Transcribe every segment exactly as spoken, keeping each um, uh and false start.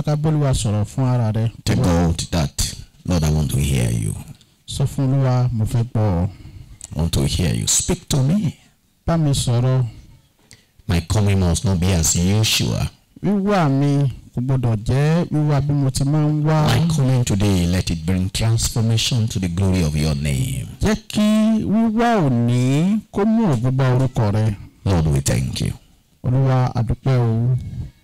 ká bólúwa sọ̀rọ̀ fún ara rẹ̀. Tell God that, Lord, I want to hear you. Sọ fún Olúwa, mo fẹ́ gbọ́. I want to hear you. Speak to me. Bá mi sọ̀rọ̀. My coming must not be as usual. Wíwá mi kò gbọdọ̀ jẹ́ wíwá bí mo ti máa ń wá. My coming today, let it bring transformation to the glory of your name. Jẹ́ kí wíwá òní kó mú ògo bá orúkọ rẹ. Lord, we thank you. Olúwa, a dúpẹ́ o.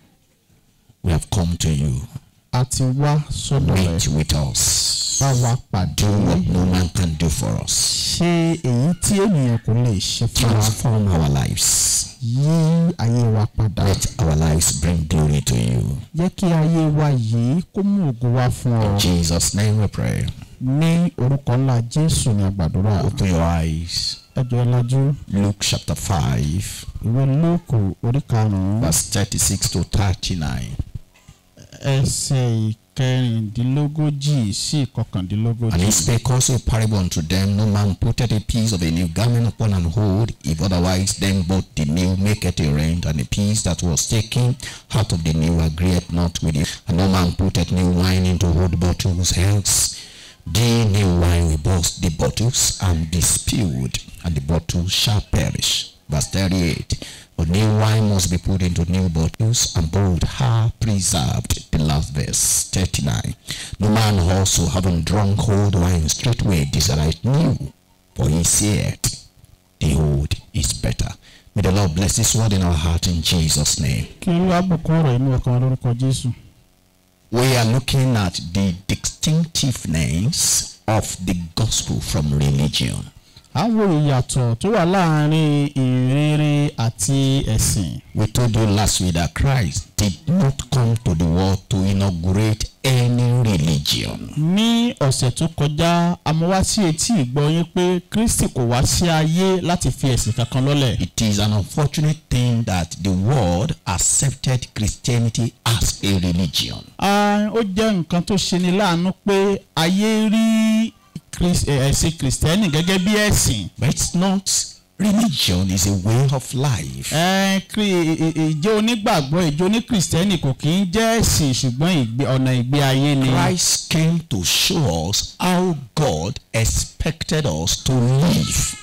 We have come to you. A ti wá sọ́dọ̀ rẹ. Meet with us. Bá wa pàdé. Do what no man can do for us. Ṣe èyí tí ènìyàn kò lè ṣe fún wa. Transform our lives. Yí ayé wa padà. Let our lives bring glory to you. Jẹ́ kí ayé wa yìí kó mú ògo wá fún ọ. In Jesus' name we pray. Ní orúkọ ńlá Jésù ni a gbàdúrà. Open your eyes. Ẹ jọ̀ọ́ ẹ lajú. Luke chapter five. Ìwé Lúùkù orí karùn-ún. Verse thirty-six to thirty-nine. Ẹsẹ̀ ìkẹrìndínlógójì sí ìkọkàndínlógójì. And he spake also a parable unto them, no man putteth a piece of a new garment upon an old, if otherwise then both the new maketh a rent, and the piece that was taken out of the new agreeth not with it. And no man putteth new wine into old bottles, else the new wine will burst the bottles and be spilled, and the bottles shall perish. Verse thirty-eight. But new wine must be put into new bottles, and both are preserved. The last verse, thirty-nine. No man also having drunk old wine straightway desireth new, for he saith, the old is better. May the Lord bless this word in our heart in Jesus' name. Kí Olúwa bùkún ọ̀rọ̀ inú ọkàn lórúkọ Jésù. We are looking at the distinctiveness of the gospel from religion. Àwọn ìyàtọ̀ tó wà láàárín ìrere àti ẹ̀sìn. We told you last week that Christ did not come to the world to inaugurate any religion. Ní ọ̀sẹ̀ tó kọjá, a mú wá sí etí ìgbọ́ yín pé Kristi kò wá sí ayé láti fi ẹ̀sìn kankan lọ́lẹ̀. It is an unfortunate thing that the world accepted Christianity as a religion. Ó jẹ́ nǹkan tó ṣe ni láàánú pé ayé rí ẹ̀sìn Kristẹni gẹ́gẹ́ bí ẹ̀sìn. But it's not. Religion is a way of life. Ẹ ìjọ onígbàgbọ́ ìjọ ní Kristẹni kò kì í jẹ́ ẹ̀sìn ṣùgbọ́n ọ̀nà ìgbé ayé ni. Christ came to show us how God expected us to live.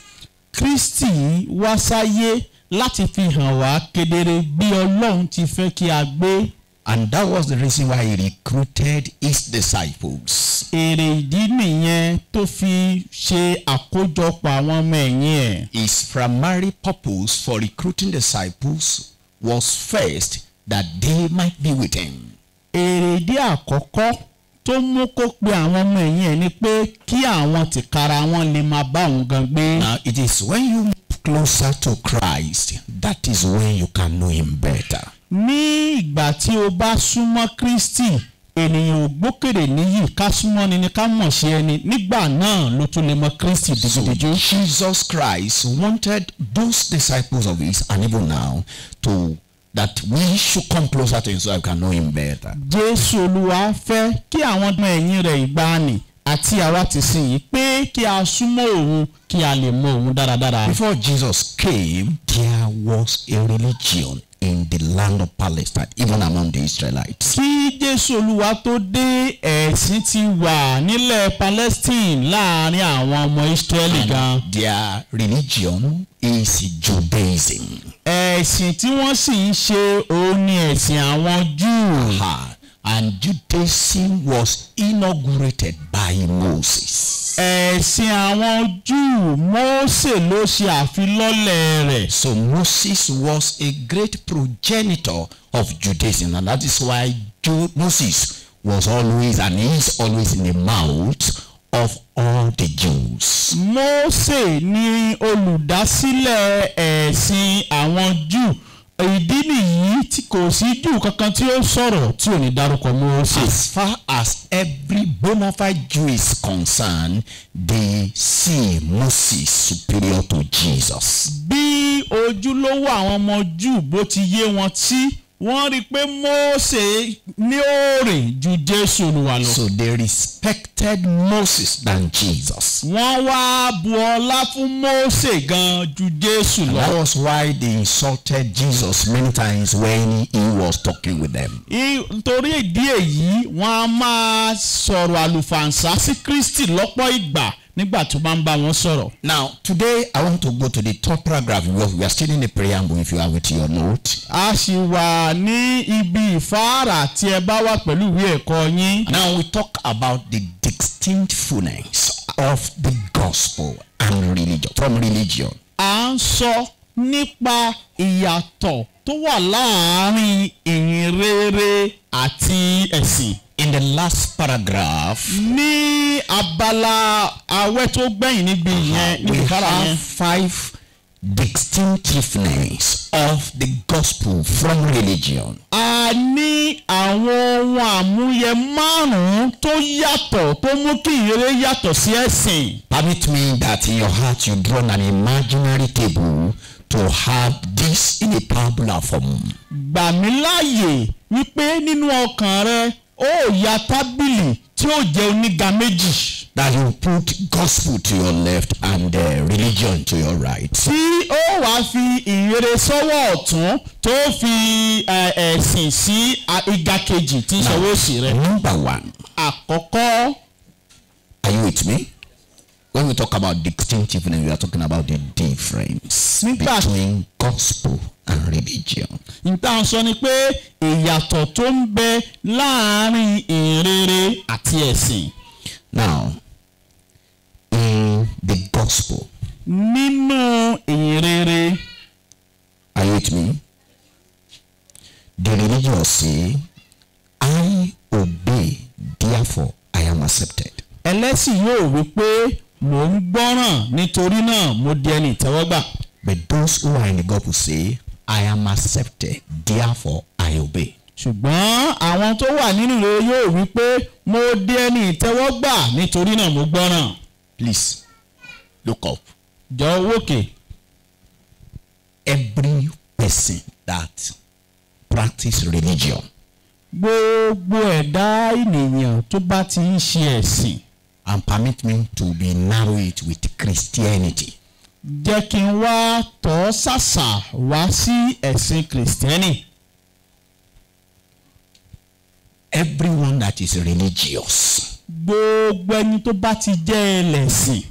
Kristi wá sáyé láti fi hàn wá kedere bí Ọlọ́run ti fẹ́ kí a gbé. And that was the reason why he recruited his disciples. Èrè ìdí nìyẹn tó fi ṣe àkójọpọ̀ àwọn ọmọ ẹ̀yìn ẹ̀. His primary purpose for recruiting disciples was first that they might be with him. Èrè ìdí àkọ́kọ́ tó mú kó pe àwọn ọmọ ẹ̀yìn ẹ̀ ni pé kí àwọn tìkára wọn lè máa bá òun gan gbé. Now it is when you move closer to Christ, that is when you can know him better. Ní ìgbà tí o bá súnmọ́ Kristi, ènìyàn ò gbókèrè níyì ká súnmọ́ ni ni ká mọ̀ ṣe ẹni. Nígbà náà ló tún lè mọ̀ Kristi díjúdíjú. So Jesus Christ wanted those disciples of his, and even now, to that we should come closer to him so I can know him better. Jésù Olúwa fẹ́ kí àwọn ọmọ ẹ̀yìn rẹ̀ ìgbàanì àti àwa ti sìn yìí pé kí a súnmọ́ òun kí a lè mọ̀ òun dáradára. Before Jesus came, there was a religion in the land of Palestine, even among the Israelites. Kí Jésù Olúwa tó dé, ẹ̀sìn ti wà nílẹ̀ Palestine láàrin àwọn ọmọ Israeli gan. Their religion is Judaism. Ẹ̀sìn tí wọ́n sì ń ṣe òun ni ẹ̀sìn àwọn Júù. And Judaism was inaugurated by Moses. Ẹ̀sìn àwọn Júù, Mósè ló ṣe àfilọ́lẹ̀ rẹ̀. So Moses was a great progenitor of Judaism, and that is why Moses was always and is always in the mouth of all the Jews. Mósè ni olùdásílẹ̀ ẹ̀sìn àwọn Júù. Ìdí nìyí tí kò sí Júù kankan tí ó sọ̀rọ̀ tí ò ní dárúkọ Mósè. As far as every bona fide Jew is concerned, they see Moses superior to Jesus. Bí ojúlówó àwọn ọmọ Júù bó ti yé wọn tí wọ́n rí pé Mósè ní òòrè ju Jésù Olúwa lọ. So they respected Moses than Jesus. Wọ́n wá bu ọlá fún Mósè gan ju Jésù And lọ. that was why they insulted Jesus many times when he was talking with them. Nítorí ìdí èyí wọ́n á máa sọ̀rọ̀ àlùfàǹsá sí Kristi lọ́pọ̀ ìgbà nígbà tó bá ń bá wọn sọ̀rọ̀. Now today I want to go to the top paragraph. We are still in the preamble if you have it in your note. A sì wà ní ibi ìfáàrà tí ẹ bá wà pẹ̀lú ìwé ẹ̀kọ́ yín. Now we talk about the distinctfulness of the gospel and religion from religion. À ń sọ nípa ìyàtọ̀ tó wà láàárín ìyìn rere àti ẹ̀sìn. In the last paragraph, ní abala awẹ́ tó gbẹ̀yìn níbi yẹn we níbi ìfáàrà have yẹn. five distinctiveness of the gospel from religion. A ní àwọn ohun àmúyẹ márùn-ún tó yàtọ̀ tó mú kí ìyèrè yàtọ̀ sí ẹ̀sìn. Permit me that in your heart you draw an imaginary table to have this in a tabular form. Gbà mí láàyè wípé nínú ọkàn rẹ ó ya tábìlì tí ó jẹ́ oníga méjì. That you put gospel to your left and uh, religion to your right. Tí ó wàá fi ìyèrè sọ́wọ́ ọ̀tún tó fi ẹ̀sìn sí ìga kejì tí ń sọwọ́ òsì rẹ. Number one. Àkọ́kọ́. Are you with me? When we talk about distinctiveness, we are talking about the difference between gospel and religion. Nǹkan sọ ni pé ìyàtọ̀ tó ń bẹ láàárín ìrere àti ẹ̀sìn. Now, in the gospel, nínú ìrere, are you with me? The religious say, I obey, therefore I am accepted. Ẹlẹ́sìn yóò wí pé mò ń gbọ́ràn nítorí náà mo di ẹni ìtẹ́wọ́gbà. But those who are in the gospel say, I am accepted, therefore I obey. Ṣùgbọ́n àwọn tó wà nínú ìrere yóò wí pé mo di ẹni ìtẹ́wọ́gbà nítorí náà mo gbọ́ràn. Please look up. Jọ̀ọ́ wòkè. Every person that practice religion. Gbogbo ẹ̀dá ènìyàn tó bá ti ń ṣe ẹ̀sìn. And permit me to be narrow it with Christianity. Jẹ́ kí n wá tọ́ sàṣà wá sí ẹ̀sìn Kìrìsìtẹ́nì. Everyone that is religious. Gbogbo ẹni tó bá ti jẹ́ ẹlẹ́sìn.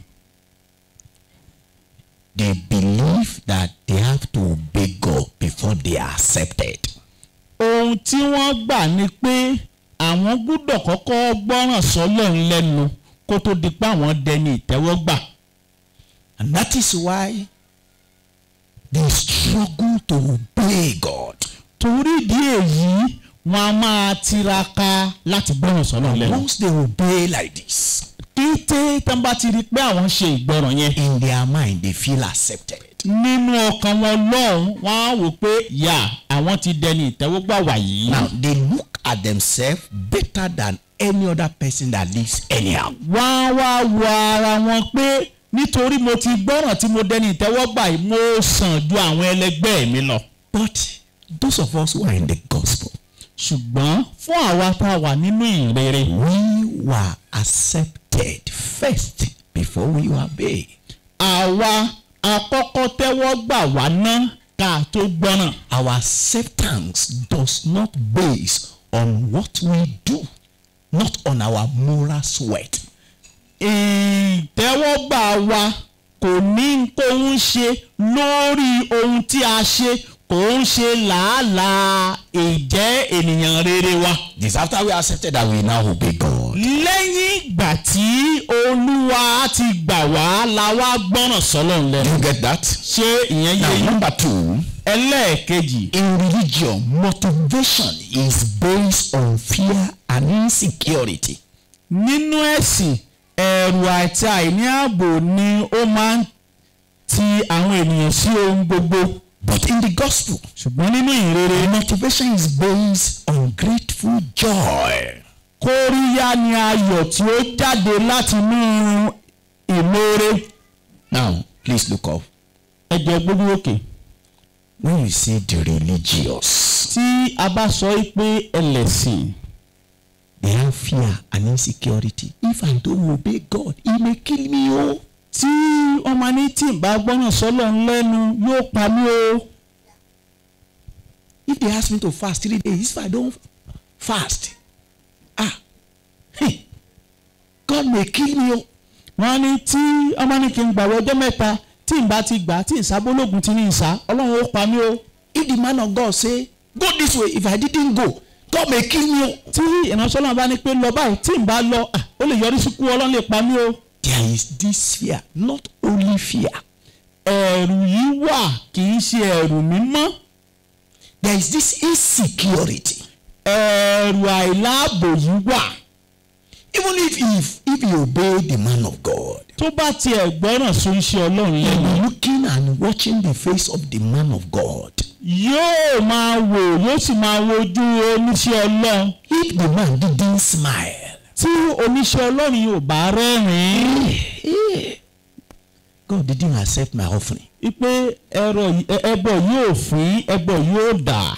They believe that they have to obey God before they are accepted. Ohun tí wọ́n gbà ni pé àwọn gbọ́dọ̀ kọ́kọ́ gbọ́ràn sọ́lọ́run lẹ́nu kó tó di pé àwọn dẹni ìtẹ́wọ́gbà. And that is why they struggle to obey God. Torí ìdí èyí wọ́n á máa tiraka láti gbọ́ràn sọ́lọ́run lẹ́nu. Once they obey like this, kété tán bá ti rí pé àwọn ṣe ìgbọ́ràn yẹn. in their mind they feel accepted. Nínú ọkàn wọn lọ́hùn wọ́n á wò pé yà àwọn ti dẹni ìtẹ́wọ́gbà wàyí. Now they look at themselves better than any other person that lives anyhow. Wọ́n á wá wo ara wọn pé nítorí mo ti gbọ́ràn tí mo dẹni ìtẹ́wọ́gbà yìí mo sàn ju àwọn ẹlẹgbẹ́ mi lọ. But those of us who are in the gospel, ṣùgbọ́n fún àwa tá a wà nínú ìrere. we were accepted first before we obey. Àwa àkọ́kọ́ tẹ́wọ́ gbà wá ná ká tó gbọ́ràn. Our acceptance does not base on what we do, not on our moral sweat. Ìtẹ́wọ́gbà wa kò ní kó ń ṣe lórí ohun tí a ṣe kò ń ṣe làálàá ìjẹ́ ènìyàn rere wa. This after we accepted that we now obey God. Lẹ́yìn ìgbà tí Olúwa ti gbà wá la wá gbọ́ràn sọ́lọ́run Do lẹ́nu. you get that? Ṣé ìyẹn yé Now, yín? number two, Ẹlẹ́ẹ̀kejì. in religion, motivation is based on fear and insecurity. Nínú ẹ̀sìn ẹ̀rù àti àìní ààbò ni ó máa ń ti àwọn ènìyàn sí ohun gbogbo. But in the gospel, Ṣùgbọ́n nínú ìrere motivation is based on grateful joy. kóríyá ni ayọ̀ tí ó jáde láti inú ìmoore. Now, please look up. Ẹ jẹ́ gbójú òkè. When you say the religious, Tí a bá sọ pé ẹlẹ́sìn They have fear and insecurity. If I don't obey God, He may kill me. Oh, tí wọ́n máa ní tí n bá gbọ́ràn sọ́lọ́run lẹ́nu yóò pa mí o. if they ask me to fast three days, if I don't fast, ah, hey, God may kill me. Oh, wọ́n ní tí wọ́n máa ní kí n gbàwé ọjọ́ mẹ́ta tí n bá ti gbà tí n sábólógún ti ní ìsá Ọlọ́run ó pa mí o. if the man of God say go this way, if I didn't go, God may kill me. Oh, tí ìránṣẹ́ Ọlọ́run bá ní pé lọ báyìí tí n bá lọ ó lè yọrí sí kú Ọlọ́run lè pa mí o. there is this fear, not only fear. ẹ̀rù yìí wà kì í ṣe ẹ̀rù mímọ́. There is this insecurity. ẹ̀rù àìláàbò yìí wà. Even if if if you obey the man of God, tó bá tiẹ̀ gbọ́ràn sí iṣẹ́ Ọlọ́run you lẹ́nu. are looking and watching the face of the man of God. yóò máa wò yóò sì máa wojú oníṣẹ́ Ọlọ́run. If the man didn't smile, tí oníṣẹ́ Ọlọ́run yóò bá rẹ́rìn-ín. God didn't accept my offering. ipe ẹ̀rọ ẹbọ yóò fín ẹbọ yóò dà.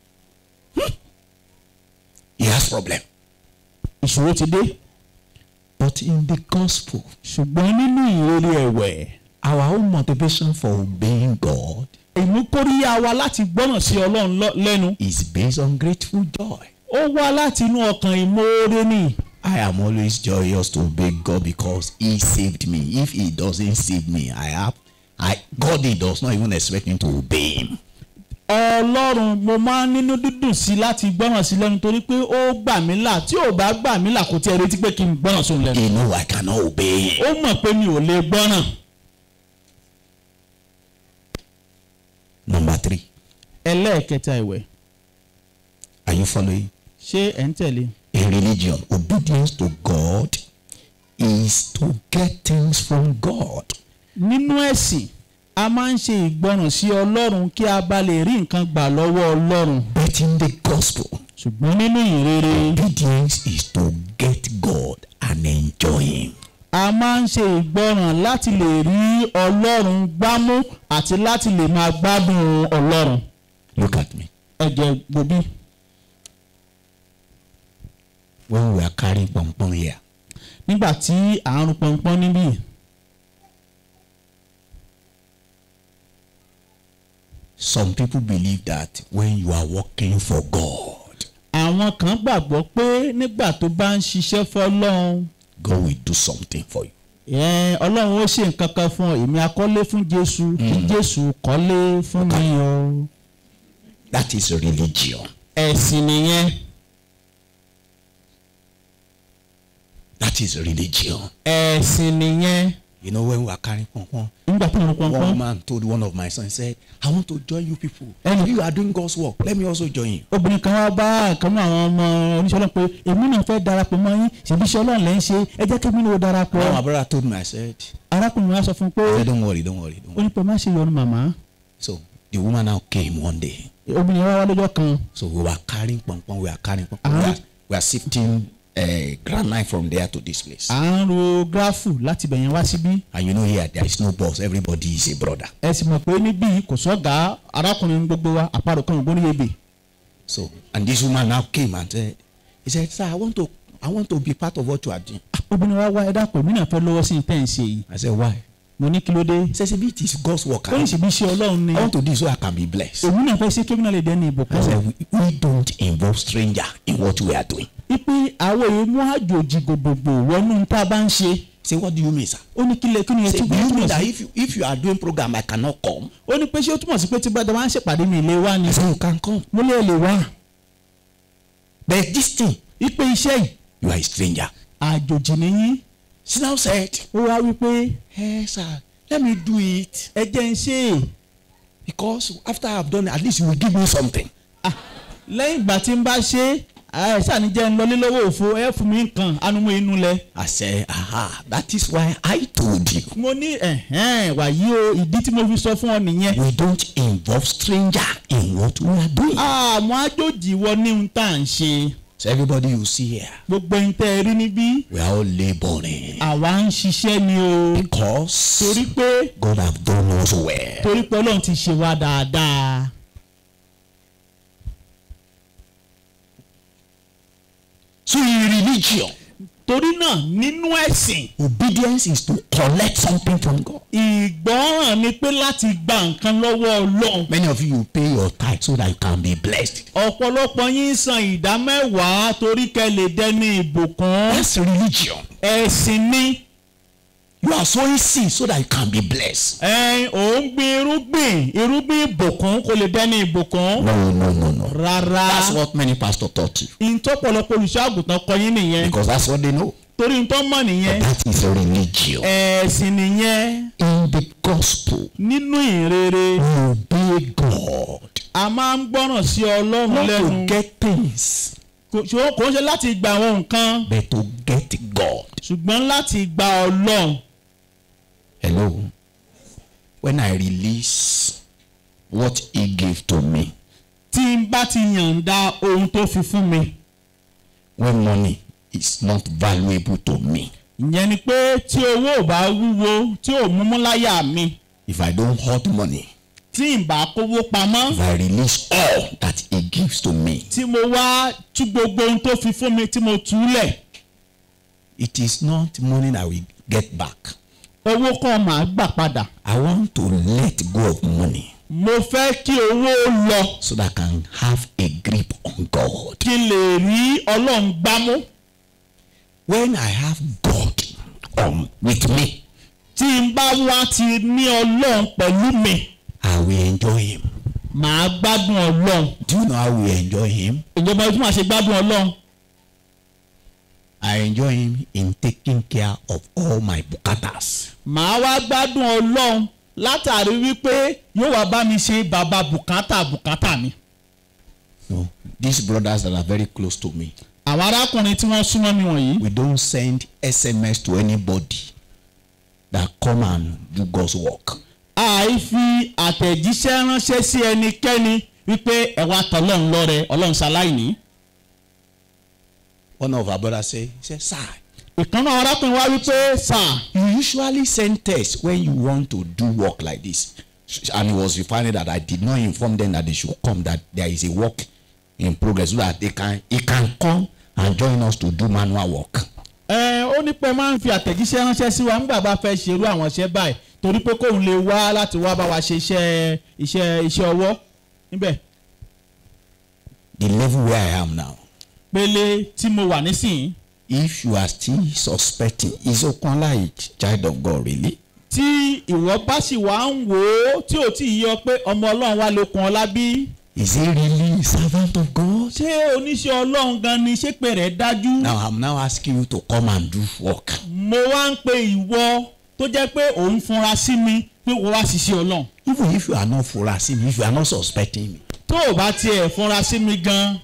He has problem. ìṣòro ti dé. But in the gospel, ṣùgbọ́n nínú ìrere ẹ̀wẹ̀. our own motivation for obeying God ìmúkóríyá wa láti gbọ́ràn sí Ọlọ́run lẹ́nu. is based on grateful joy. ó wá láti inú ọkàn ìmoore ni. I am always joyous to obey God because He saved me. If He doesn't save me, I have, I God He does not even expect me to obey Him. Ọlọ́run mo máa ń nínú dídùn sí láti gbọ́ràn sí lẹ́nu torí pé ó gbà mí là tí ò bá gbà mí là kò tí ẹ retí pé kí n gbọ́ràn sóun lẹ́nu. He know I cannot obey Him. ó mọ̀ pé mi ò lè gbọ́ràn. Number three. ẹlẹ́ẹ̀kẹta ìwẹ̀. Are you following? ṣé ẹ̀ ń tẹ̀lé? In religion, obedience to God is to get things from God. nínú ẹ̀sìn a máa ń ṣe ìgbọràn sí Ọlọ́run kí a bá lè rí nǹkan gbà lọ́wọ́ Ọlọ́run. But in the gospel, ṣùgbọ́n nínú ìrere obedience is to get God and enjoy Him. a máa ń ṣe ìgbọràn láti lè rí Ọlọ́run gbámú àti láti lè máa gbádùn Ọlọ́run. Look at me. ẹ jẹ́ gbòbí. When we are carrying pom-pom here, nígbà tí à ń rún pọnpọ́n níbí. some people believe that when you are working for God, àwọn kan gbàgbọ́ pé nígbà tó bá ń ṣiṣẹ́ fọ́lọ́run. God will do something for you. ẹ Ọlọ́run ó ṣe nǹkan kan fún ọ èmi akọ́lé fún Jésù kí Jésù kọ́lé fún mi o. That is religion. ẹ̀sìn nìyẹn. That is religion. ẹ̀sìn nìyẹn. You know, when we are carrying pom-pom, nígbà tí mo rún one pọnpọ́n. man told one of my sons, said, I want to join you people. And- And you are doing God's work. Let me also join you. obìnrin kan wá bá ìkànnì àwọn ọmọ oníṣẹ́ Ọlọ́run pé èmi náà fẹ́ darapọ̀ mọ́ yín ṣèbí iṣẹ́ Ọlọ́run lẹ́ ń ṣe ẹ jẹ́ kí èmi náà darapọ̀. Now my brother told me, I said, arákùnrin wa sọ fún un pé I said, don't worry, don't worry, don't ó worry. ní pé má ṣe yọnu màmá. So the woman now came one day. obìnrin wa wá lọ́jọ́ kan. So we were carrying pom-pom, we are carrying pom-pom. We Ah. are, we are sifting uh, granite from there to this place. à ń ro gíráfù láti bẹ̀yẹn wá síbí. And you know here, there is no boss. Everybody is a brother. ẹ sì mọ̀ pé níbí kò sọ́gà arákùnrin gbogbo wa àparò kan ògbóni ebè. So, and this woman now came and said, he said, sir, I want to, I want to be part of what you are doing. obìnrin wa wá ẹ dákun èmi náà fẹ́ lọ́wọ́ sí ìtẹ́ ń ṣe yìí. I said, why? mo ní kí ló dé. He says, if it is God's work, ó ní I, ṣèbí iṣẹ́ Ọlọ́run ni. I want to do it so I can be blessed. èmi náà fẹ́ ṣe kébìnà lè dẹ́ni ìbùkún. I said, we, we don't involve stranger in what we are doing. ipe àwọn èèyàn mú àjòjì gbogbogbò wọnú tá a bá ń ṣe. Say, what do you mean, sir? ó ní kílẹ̀ kí ni Say, etí do you túmọ̀ mean that sí. if you, if you are doing program, I cannot come? ó ní pé ṣé ó túmọ̀ sí pé tí gbọ́dọ̀ máa ń ṣèpàdé mi ilé wa ni. I said, you can come. mo lè lè wá. There's this thing. ipe iṣẹ́ yìí You are a stranger. àjòjì nìyí. She now said, ó wá wípé hey, sir, let me do it. ẹ jẹ́ ń ṣe é. Because after I have done it, at least you will give me something. lẹ́yìn ìgbà tí n bá ṣe é ṣàní jẹ́ ń lọlé lọ́wọ́ òfo ẹ fún mi nǹkan anumọ inú lẹ. I said, aha, that is why I told you. mo ní ẹ̀hẹ́n wàyí o ìdí tí mo fi sọ fún ọ nìyẹn. We don't involve stranger in what we are doing. àmọ́ àjòjì wọ ní ohun tá à ń ṣe. So everybody you see here, gbogbo ẹni tẹ́ ẹ rí níbí we are all laboring. àwa ń ṣiṣẹ́ ni o. Because torí pé God have done us well. torí pé Ọlọ́run ti ṣe wá dáadáa. So in religion, torí náà nínú ẹ̀sìn obedience is to collect something from God. ìgbọ́ràn ni pé láti gba nǹkan lọ́wọ́ Ọlọ́run. Many of you, you pay your tithe so that you can be blessed. ọ̀pọ̀lọpọ̀ yín san ìdá mẹ́wàá torí kẹ́ lè dẹni ìbùkún. That's religion. ẹ̀sìn ni. You are sowing seed so that you can be blessed. ẹ ò ń gbin irúgbìn irúgbìn ìbùkún kó lè dẹni ìbùkún. No, no, no, no. rárá. That's what many pastors taught you. ìtọ́pọ̀lọpọ̀ olùṣọ́àgùntàn kọ́ yín nìyẹn. Because that's what they know. torí ń tọ́ mọ̀ nìyẹn. But that is a religion. ẹ̀sìn nìyẹn. In the gospel, nínú ìrere. you obey God. a máa ń gbọ́ràn sí Ọlọ́run Not lẹ́nu. to get things, ṣùgbọ́n kò ń ṣe láti gba àwọn nǹkan. but to get God. ṣùgbọ́n láti gba Ọlọ́run. Hello. When I release what he gave to me, tí n bá ti yànda ohun tó fi fún mi. when money is not valuable to me, ìyẹn ni pé tí owó ò bá wúwo tí ò múmú láyà mi. if I don't hoard money, tí n bá kówó pamọ́. if I release all that he gives to me, tí mo wá tú gbogbo ohun tó fi fún mi tí mo túlẹ̀. it is not money I will get back. owó kan màá gbà padà. I want to let go of money mo fẹ́ kí owó lọ. so that I can have a grip on God. kí n lè rí Ọlọ́run gbámú. When I have God um, with me, tí n bá wá ti ní Ọlọ́run pẹ̀lú mi. I will enjoy him. màá gbádùn Ọlọ́run. Do you know how we enjoy him? ìjọba ojú máa ṣe gbádùn Ọlọ́run. I enjoy him in taking care of all my bukatas. màá wá gbádùn Ọlọ́run látàrí wípé yóò wá bá mi ṣe bàbá bùkátà bùkátà mi. No, these brothers that are very close to me, àwọn arákùnrin tí wọ́n súnmọ́ mi wọ̀nyí. we don't send S M S to anybody that come and do God's work. àìfi àtẹ̀jíṣẹ́ ránṣẹ́ sí ẹnikẹ́ni wípé ẹ wá tọ́lọ́run lọ́rẹ Ọlọ́run ṣaláìní. One of our brothers say, he said, sir, ìkànnà arákùnrin wá wípé sà. you usually send text when you want to do work like this. And he was refining that I did not inform them that they should come, that there is a work in progress so that they can, he can come and join us to do manual work. ẹ ó ní pé máa ń fi àtẹ̀jíṣẹ́ ránṣẹ́ sí wa nígbà bá fẹ́ ṣerú àwọn iṣẹ́ báyìí torí pé kóun lè wá láti wá bá wa ṣe iṣẹ́ iṣẹ́ iṣẹ́ ọwọ́ níbẹ̀. The level where I am now, pele tí mo wà nísìnyí. if you are still suspecting, is Okunla a child of God really? tí ìwọ bá sì wá ń wò ó tí ò tí ì yọ pé ọmọ Ọlọ́run wá lókun ọlá bí. Is he really a servant of God? ṣé oníṣẹ́ Ọlọ́run gan ni ṣé pé rẹ̀ dájú. Now I'm now asking you to come and do work. mo wá ń pe ìwọ tó jẹ́ pé òun funra sí mi pé wọ́n wá ṣiṣẹ́ Ọlọ́run. Even if you are not foreseeing me, if you are not suspecting me. tó o bá tiẹ̀ funra sí mi gan.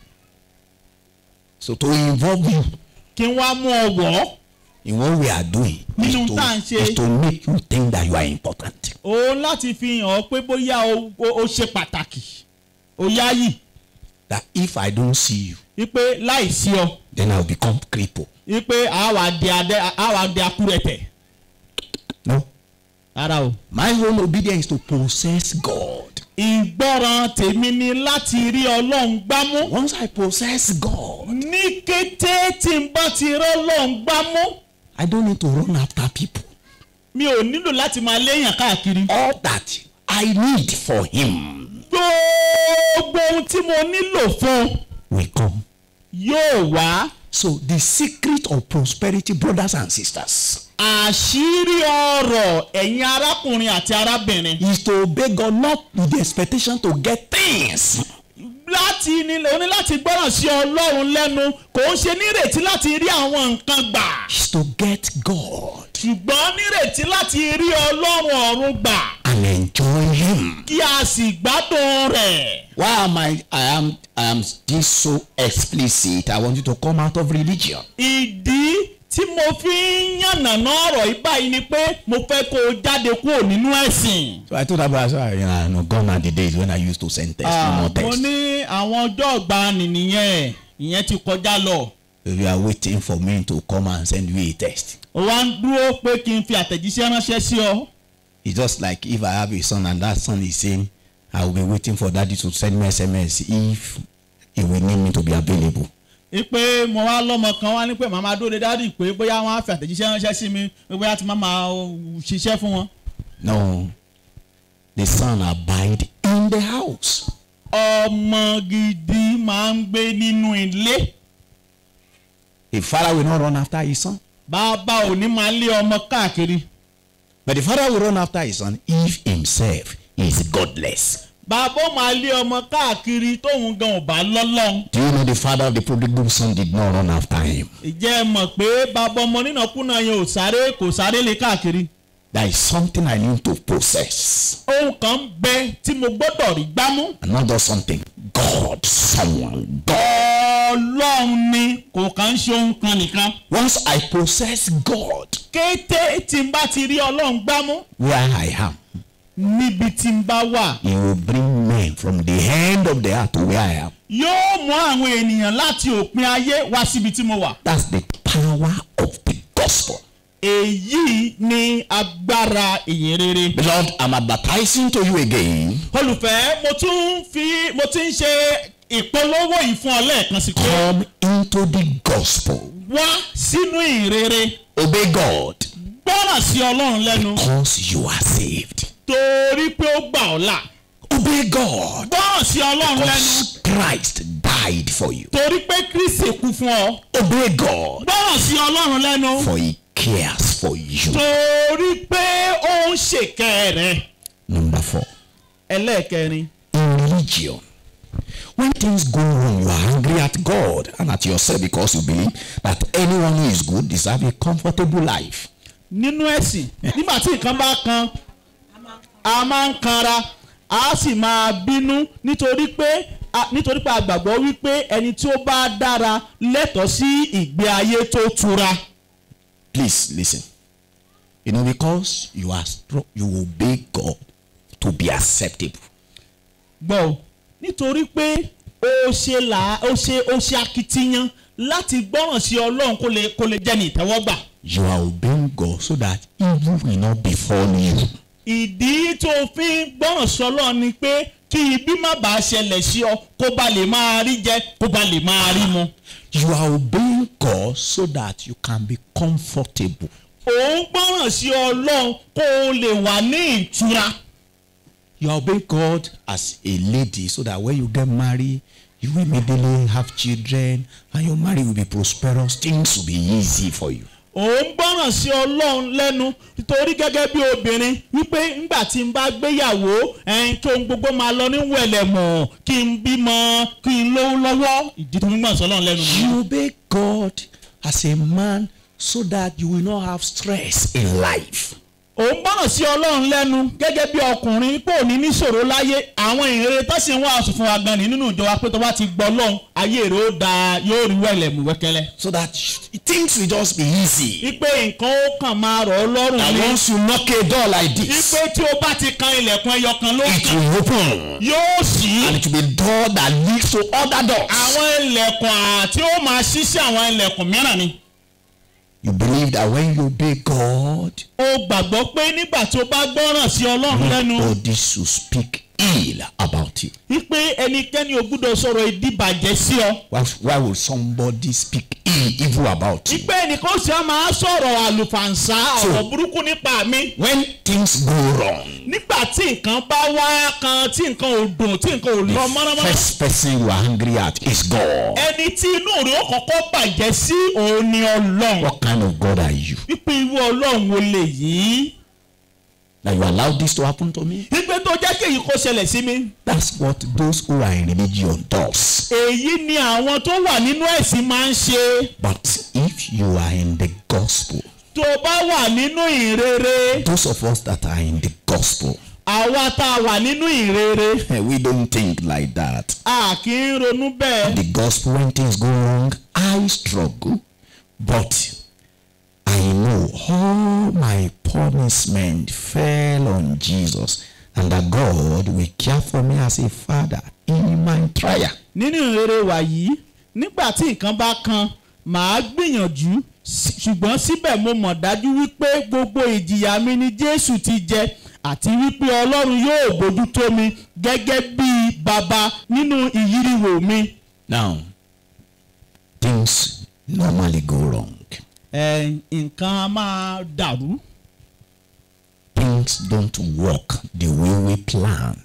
So to involve you kí n wá mú ọ wọ̀. in what we are doing is Nínú tá à ń to, ṣe. is to make you think that you are important. òun láti fi hàn ọ́ pé bóyá o- o o ṣe pàtàkì o yáyì That if I don't see you, wípé láìsí ọ then I will become cripple. wípé àwa di adé àwa di akúrẹ̀tẹ̀. No. rárá o. My own obedience is to possess God. ìgbọràn tèmi ni láti rí Ọlọ́run gbámú. Once I possess God, ní kété tí n bá ti rí Ọlọ́run gbámú I don't need to run after people. mi ò nílò láti máa léèyàn káàkiri. All that I need for him gbogbo ohun tí mo nílò fún will come. yóò wá. So the secret of prosperity, brothers and sisters, àṣírí ọrọ̀ ẹ̀yin arákùnrin àti arábìnrin. is to obey God not with the expectation to get things. láti nílò o ní láti gbọ́ràn sí Ọlọ́run lẹ́nu kò ń ṣe nírètí láti rí àwọn nǹkan gbà. Is to get God ṣùgbọ́n nírètí láti rí Ọlọ́run ọ̀run gbà and enjoy him. kí a sì gbádùn rẹ̀. Why am I I am I am this so explicit? I want you to come out of religion. ìdí tí mo fi ń yànnàná ọ̀rọ̀ yìí báyìí ni pé mo fẹ́ kó o jáde kúrò nínú ẹ̀sìn. So I told about so you know, no, gone are the days when I used to send text, no more mo text. ní àwọn ọjọ́ ọ̀gbani nìyẹn ìyẹn ti kọjá lọ. If you are waiting for me to come and send you a text, ó wá ń dúró pé kí n fi àtẹ̀jíṣẹ́ ránṣẹ́ sí ọ. it's just like if I have a son and that son is saying, I will be waiting for daddy to send me S M S if he will need me to be available. Ipe mo wá lọ́mọ kan wá ní pé màmá dóde dádì pé bóyá wọ́n á fi àtẹ̀jíṣẹ́ ránṣẹ́ sí mi pé bóyá tí màmá ṣiṣẹ́ fún wọn. No. The son abide in the house. Ọmọ gidi máa ń gbé nínú ilé. The father will not run after his son. Bàbá ò ní máa lé ọmọ káàkiri. But the father will run after his son if himself is godless. Bàbá ó máa lé ọmọ káàkiri tóun gan ò bá lọ́lọ́run. Do you know the father of the prodigal son did not run after him? Ìjẹ́ ẹ mọ̀ pé bàbá ọmọ nínàkúnà yẹn ò sáré kò sáré lé káàkiri. There is something I need to possess. Ohun kan bẹ tí mo gbọ́dọ̀ rí gbámú. And not just something. God, someone, God. Ọlọ́run ni kò kàn ń ṣe ohun kan nìkan. Once I possess God, Kété tí n bá ti rí Ọlọ́run gbámú. where I am, Níbi tí n bá wà. He will bring men from the end of the earth to where I am. Yóò mú àwọn ènìyàn láti òpin ayé wá síbi tí mo wà. That's the power of the gospel. Èyí ni agbára ìyìn rere. Beloved, I'm advertising to you again. Olùfẹ́, mo tún fi mo ti ń ṣe ìpolówó yìí fún ọ lẹ́ẹ̀kan sí pé. Come into the gospel. Wá sínú ìrere. Obey God. Gbọ́ràn sí Ọlọ́run lẹ́nu. Because you are saved. Torí pé ó gbà ọ́ là. Obey God. Gbọ́ràn sí Ọlọ́run lẹ́nu. Because Christ died for you. Torí pé Kristi kú fún ọ. Obey God. Gbọ́ràn sí Ọlọ́run lẹ́nu. For He cares for you. Torí pé ó ń ṣèkẹ́ rẹ̀. Number four. Ẹlẹ́ẹ̀kẹrin. In religion, when things go wrong, you are angry at God and at yourself because you believe that anyone who is good deserves a comfortable life. Nínú ẹ̀sìn, nígbà tí nǹkan bá kan, a máa ń kanra, a sì máa bínú nítorí pé nítorí pé a gbàgbọ́ wípé ẹni tí ó bá dára lẹ́tọ̀ọ́ sí ìgbé ayé tó tura. Please listen. You know, because you are strong, you obey God to be acceptable. Gbọ́ nítorí pé ó ṣe là ó ṣe ó ṣe akitiyan láti gbọ́ràn sí Ọlọ́run kó lè kó lè jẹ́ ní ìtẹ́wọ́gbà. You are obeying God so that evil will not befall you. Ìdí tó fi ń gbọ́ràn sí Ọlọ́run ni pé kí ibi má bàa ṣẹlẹ̀ sí ọ kó ba lè máa rí jẹ kó ba lè máa rí mu. You are obeying God so that you can be comfortable. Ó ń gbọ́ràn sí Ọlọ́run kó o lè wà ní ìtura. You are obeying God as a lady so that when you get married, you will immediately have children and your marriage will be prosperous. Things will be easy for you. Ó ń gbọ́ràn sí Ọlọ́run lẹ́nu nítorí gẹ́gẹ́ bí obìnrin wípé ńgbà tí n bá gbéyàwó ẹ̀ẹ́n kí ohun gbogbo máa lọ ní wẹ̀lẹ̀mọ̀ kí n bímọ kí n lówó lọ́wọ́ ìdí tó ń gbọ́ràn sí Ọlọ́run lẹ́nu. You obey God as a man so that you will not have stress in life. Ó ń gbọ́ràn sí Ọlọ́run lẹ́nu gẹ́gẹ́ bí ọkùnrin pé òní níṣòro láyé àwọn ìrere tó sì ń wá aṣọ fún wa gan ni nínú ìjọ wa pé tó bá ti gbọ́ Ọlọ́run ayé rẹ̀ ó dáa yóò rí wẹ̀lẹ̀mú wẹ́kẹ́lẹ́. So that things will just be easy. Ipe nǹkan ó kàn máa rọ̀ ọ́ lọ́rùn And ni. once you knock a door like this, Ipe tí o bá ti kan ilẹ̀kùn ẹyọ kan ló it kàn will open. yóò ṣí. And it will be door that leads to other doors. Àwọn ilẹ̀kùn àti ó máa ṣí sí àwọn ilẹ̀kùn mìíràn ni. You believe that when you obey God, O gbàgbọ́ pé nígbà tí o bá gbọ́ràn sí Ọlọ́run lẹ́nu nobody should speak ill about you. wípé ẹnikẹ́ni ò gbúdọ̀ sọ̀rọ̀ ìdíbàjẹ́ sí ọ. Why, why would somebody speak ill, evil about you? Wípé ẹnìkan sì á máa sọ̀rọ̀ àlùfàǹsá ọ̀rọ̀ burúkú nípa mi. When things go wrong, Nígbà tí nǹkan bá wá kan tí nǹkan ò dùn tí nǹkan ò lọ the mọ́nàmọ́ná. first person you are angry at is God. Ẹni tí inú rẹ̀ ó kọ́kọ́ bàjẹ́ sí òun ni Ọlọ́run. What kind of God are you? Wípé irú Ọlọ́run wo lè yí? That you allow this to happen to me? Wípé tó jẹ́ kí èyí kó ṣẹlẹ̀ sí mi. That's what those who are in religion does. Èyí ni àwọn tó wà nínú ẹ̀sìn máa ń ṣe. But if you are in the gospel, Tó bá wà nínú ìrere, those of us that are in the gospel, àwa tá a wà nínú ìrere, we don't think like that. a kì í ronú bẹ́ẹ̀. The gospel, when things go wrong, I struggle, but I know all my punishment fell on Jesus, and that God will care for me as a father in my trial. Nínú ìrere wa yìí, nígbà tí nǹkan bá kan, màá gbìyànjú, ṣùgbọ́n síbẹ̀ mo mọ̀ dájú wípé gbogbo ìjìyà mi ni Jésù ti jẹ àti wípé Ọlọ́run yóò bójútó mi gẹ́gẹ́ bí bàbá nínú ìyíríwò mi. Now, things things normally go wrong. ẹ nǹkan máa dàrú. Things don't work the way we plan.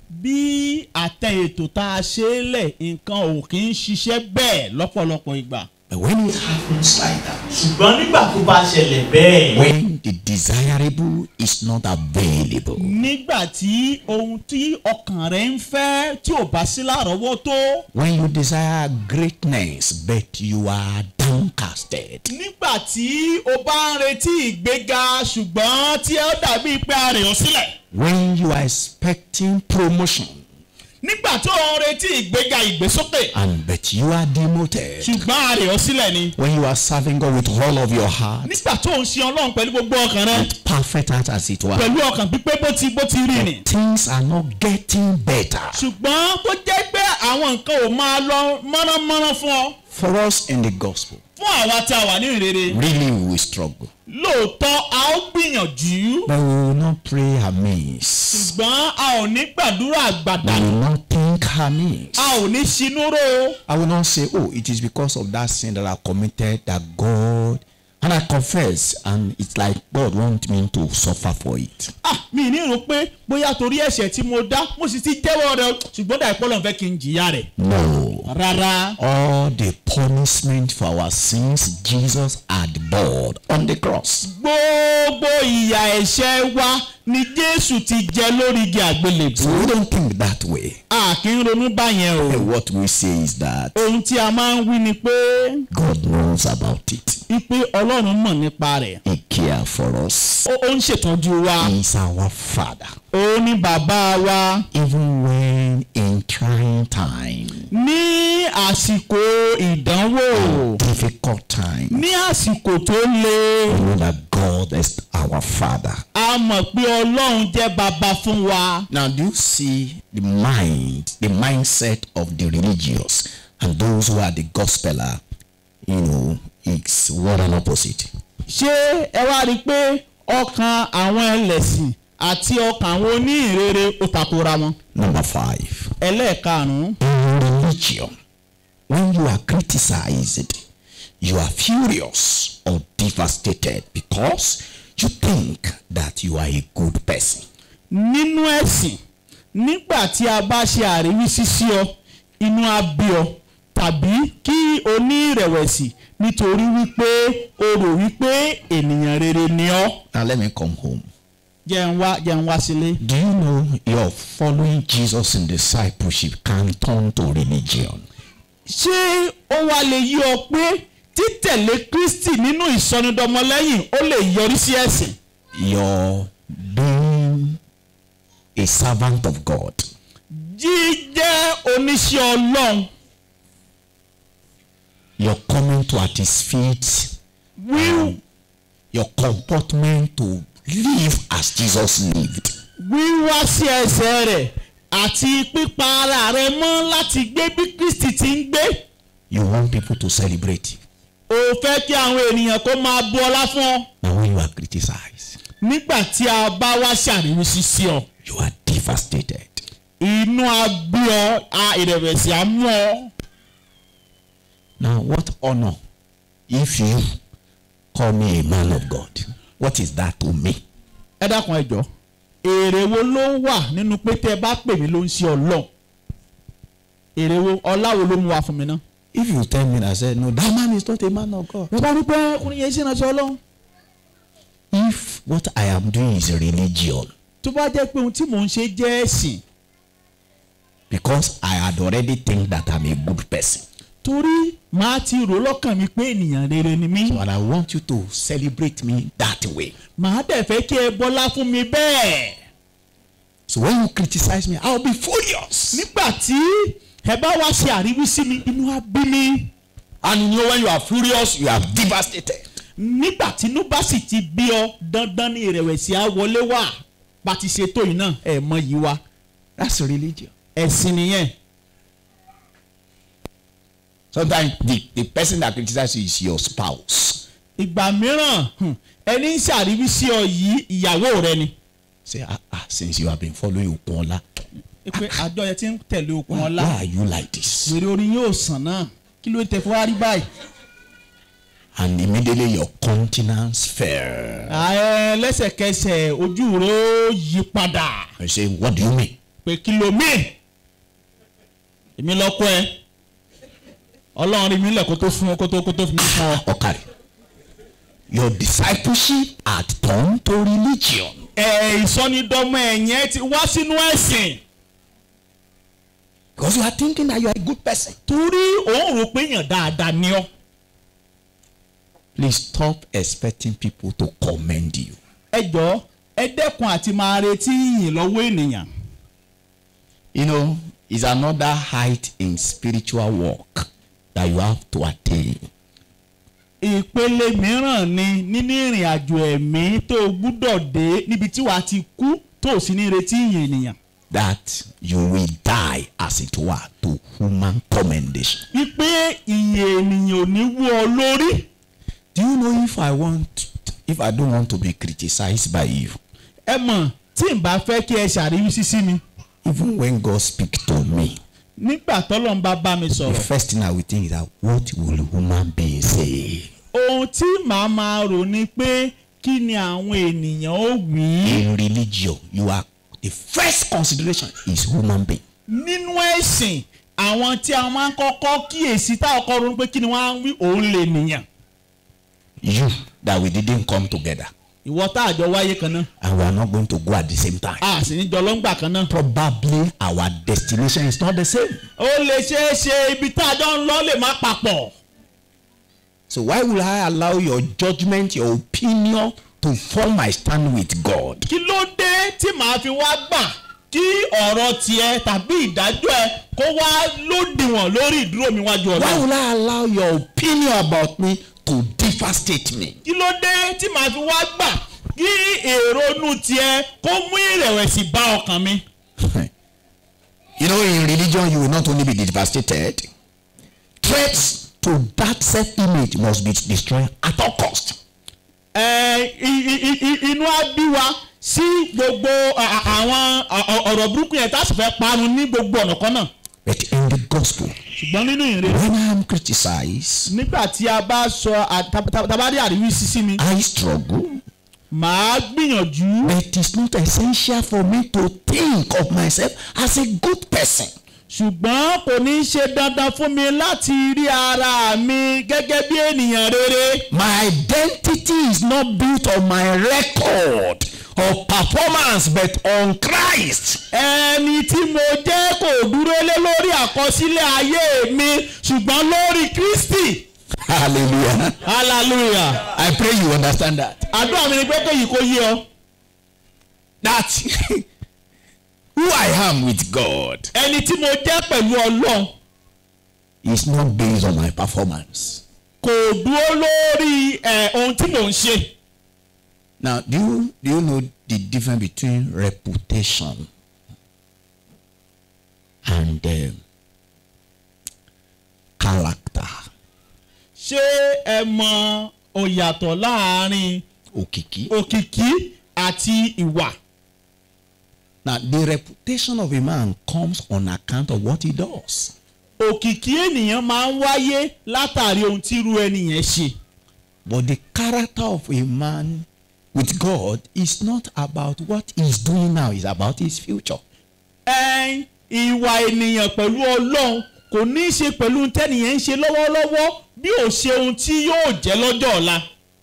bí àtẹ ètò tá a ṣe é lẹ̀ nǹkan ò kì í ṣiṣẹ́ bẹ́ẹ̀ lọ́pọ̀lọpọ̀ ìgbà. But when it happens like that, ṣùgbọ́n nígbà tó bá ṣẹlẹ̀ bẹ́ẹ̀. when the desirable is not available, nígbà tí ohun tí ọkàn rẹ̀ ń fẹ́ tí ò bá sí lárọ̀ọ́wọ́tó. when you desire greatness but you are downcasted, nígbà tí o bá ń retí ìgbéga ṣùgbọ́n tí ó dàbí pé a rẹ̀ ọ́ sílẹ̀. when you are expecting promotion nígbà tó ń retí ìgbéga ìgbésókè. and but you are demoted, ṣùgbọ́n a rẹ̀ ọ́ sílẹ̀ ni. when you are serving God with all of your heart, nígbà tó ń ṣe Ọlọ́run pẹ̀lú gbogbo ọkàn rẹ. with perfect heart as it were, pẹ̀lú ọkàn pípé bó ti bó ti rí ni. things are not getting better. ṣùgbọ́n bó jẹ́ pé àwọn nǹkan ò máa lọ mọ́nàmọ́ná fún ọ. For us in the gospel, fún àwa tí a wà ní ìrere. really we will struggle, lóòótọ́ a ó gbìyànjú. but we will not pray amiss. ṣùgbọ́n a ò ní gbàdúrà We àgbàdà. will not think amiss. a ò ní ṣinúró. I will not say, oh, it is because of that sin that I committed that God, and I confess, and it's like God wants me to suffer for it. ah mi ní rò pé bóyá torí ẹ̀ṣẹ̀ tí mo dá mo sì ti jẹ́wọ́ rẹ̀ ṣùgbọ́n dà ìpọ́lọ̀ fẹ́ kí n jìyà rẹ̀. No. rárá. All the punishment for our sins, Jesus had borne on the cross. gbogbo ìyà ẹ̀ṣẹ̀ wa ni Jésù ti jẹ lórí igi àgbélébùú. So we don't think that way. a kì í ronú báyẹn o. And what we say is that ohun tí a máa ń wí ni pé God knows about it. ipe Ọlọ́run mọ̀ nípa rẹ̀. He cares for us. ó ó ń ṣètọ́jú wa. He is our Father. ó ní bàbá wa. Even when in trying time, ní àsìkò ìdánwò. difficult time, ní àsìkò tó le. we know that God is our Father. a mọ̀ pé Ọlọ́run jẹ́ bàbá fún wa. Now, do you see the mind, the mindset of the religious and those who are the gospeler? You know, it's one and opposite. ṣé ẹ wá rí i pé ọkàn àwọn ẹlẹ́sìn àti ọkàn àwọn oníhìnrere ó takora wọn. Number five. ẹlẹ́ẹ̀karùn-ún. In religion, when you are criticized, you are furious or devastated because you think that you are a good person. nínú ẹ̀sìn nígbà tí a bá ṣe àríwísí sí ọ inú á bí ọ tàbí kí o ní ìrẹ̀wẹ̀sì nítorí wípé o rò wípé ènìyàn rere ni ọ́. Now let me come home. jẹ́ ń wá jẹ́ ń wá sílé. Do you know your following Jesus in discipleship can turn to religion? ṣé ó wá lè yí ọ pé títẹ̀lé Kristi nínú ìsọnidọmọlẹ́yìn ó lè yọrí sí ẹ̀sìn? Your being a servant of God, jíjẹ́ oníṣẹ́ Ọlọ́run. your coming to at his feet, wí your comportment to live as Jesus lived. wíwá sí ẹsẹ̀ rẹ̀ àti pípa ara rẹ̀ mọ́ láti gbé bí Kristi ti ń gbé. You want people to celebrate. o fẹ́ kí àwọn ènìyàn kó máa bu ọlá fún ọ. Now when you are criticized, nígbà tí a bá wá ṣàríwísí sí ọ you are devastated. inú á bí ọ a ìrẹ̀wẹ̀sì á mú ọ. Now what honor if you call me a man of God? What is that to me? ẹ dákun ẹ jọ̀ọ́ èrè wo ló wà nínú pé tẹ́ ẹ bá pè mí ló ń ṣe Ọlọ́run? èrè wo ọlá wo ló mú wa fún mi náà? If you tell me that I said no, that man is not a man of God. ẹ bá ní pé ọkùnrin yẹn ṣe ìránṣẹ́ Ọlọ́run. If what I am doing is a religion, tó bá jẹ́ pé ohun tí mò ń ṣe jẹ́ ẹ̀sìn. because I had already think that I'm a good person. torí màá ti rò lọ́kàn mi pé ènìyàn rere ni mí. So and I want you to celebrate me that way. màá dẹ̀ fẹ́ kí ẹ bọ́lá fún mi bẹ́ẹ̀. So when you criticize me, I'll be furious. nígbà tí ẹ bá wá ṣe àríwísí mi inú á bí mi. And you know when you are furious, you are devastated. nígbà tí inú bá sì ti bí ọ dandan ní ìrẹ̀wẹ̀sì á wọlé wá bá ti ṣe tó yìí náà ẹ mọ yìí wá. That's religion. ẹ̀sìn nìyẹn. Sometimes the, the person that criticizes you is your spouse. ìgbà mìíràn ẹni ń ṣàríwísí ọ yìí ìyàwó rẹ ni. Say, ah, ah, since you have been following Okunola, pé àjọ yẹn ti ń tẹ̀lé why, Okunola. why are you like this? wèrè orin yóò sàn náà kí ló tẹ fún wa rí báyìí. And immediately your countenance fell. ẹ lẹ́sẹ̀kẹsẹ̀ ojú rẹ̀ ó yí padà. I say, what do you mean? pé kí ló mí? èmi lọ́kọ ẹ ọlọ́run rí mi lẹ̀ kó tó fún kó tó kó tó fi mí fún ọ. Okay. Your discipleship had turned to religion. ẹ ìsọnidọ́mọ ẹ̀yẹn ti wá sínú ẹ̀sìn. Because you are thinking that you are a good person. torí òun rò pé èèyàn dáadáa ni ọ́. Please stop expecting people to commend you. ẹ jọ̀ọ́ ẹ dẹ́kun àti máa retí ìyìn lọ́wọ́ ènìyàn. You know, it's another height in spiritual walk that you have to attain. ìpele mìíràn ni nínú ìrìn àjò ẹ̀mí tó o gbúdọ̀ dé níbi tí wàá ti kú tó o sì ní retí ìyìn ènìyàn. That you will die, as it were, to human commendation. wípé ìyìn ènìyàn ò ní wú ọ lórí. Do you know if I want, if I don't want to be criticized by you? ẹ mọ̀ tí n bá fẹ́ kí ẹ ṣàríwísí sí mi. Even when God speaks to me, nígbà tọ́lọ́run bá bá mi the sọ̀rọ̀. first thing I will think is that what will human beings say? ohun tí màá máa rò ni pé kí ni àwọn ènìyàn ó wí. In religion, you are the first consideration is human being. nínú ẹ̀sìn àwọn tí a máa ń kọ́kọ́ kíyèsí tá a kọ́ ronú pé kí ni wọ́n á wí òun lè nìyàn. You that we didn't come together ìwọ tá àjọ wáyé kan náà. and we are not going to go at the same time. a sì ní jọ lọ́ngbà kan náà. Probably our destination is not the same. ó lè ṣeé ṣe ibi tá a jọ ń lọ lè má papọ̀. So why will I allow your judgment, your opinion to form my stand with God? kí ló dé tí màá fi wá gbà kí ọ̀rọ̀ tiẹ̀ tàbí ìdájọ́ ẹ kó wá lódiwọ̀n lórí ìdúró mi wájú Why Ọlọ́run. will I allow your opinion about me to devastate me? kí ló dé tí màá fi wá gbà kí èrònú tiẹ̀ kó mú ìrẹ̀wẹ̀sì bá ọkàn mi. You know, in religion, you will not only be devastated, threats to that self-image must be destroyed at all cost. ẹ inú á bí wa sí gbogbo àwọn ọ̀rọ̀ burúkú yẹn tá a sì fẹ́ parun ní gbogbo ọ̀nà kan náà. But in the gospel, ṣùgbọ́n nínú ìrere when I am criticized, nígbà tí a bá sọ tabari àríwísí sí mi I struggle. màá gbìyànjú. But it is not essential for me to think of myself as a good person. ṣùgbọ́n kò ní í ṣe dandan fún mi láti rí ara mi gẹ́gẹ́ bí ènìyàn rere. My identity is not built on my record of performance but on Christ. ẹni tí mo jẹ́ kò dúró lé lórí àkọsílẹ̀ ayé mi ṣùgbọ́n lórí Kristi. Hallelujah. hallelujah. I pray you understand that. àdúrà mi ni pé kéyìí kó yé ọ. That who I am with God ẹni tí mo jẹ́ pẹ̀lú Ọlọ́run is not based on my performance. kò dúró lórí ẹ̀ ohun tí mò ń ṣe. Now, do you, do you know the difference between reputation and uh, character? ṣé ẹ mọ òyàtọ̀ láàárín Òkìkí. òkìkí àti ìwà? Now, the reputation of a man comes on account of what he does. òkìkí ènìyàn máa ń wáyé látàrí ohun tí irú ẹnìyẹn ṣe. But the character of a man with God is not about what he's doing now, it's about his future. ẹ ìwà ènìyàn pẹ̀lú Ọlọ́run kò ní í ṣe pẹ̀lú ohun tẹ́nìyẹn ń ṣe lọ́wọ́lọ́wọ́ bí ó ṣe ohun tí yóò jẹ́ lọ́jọ́ ọ̀la.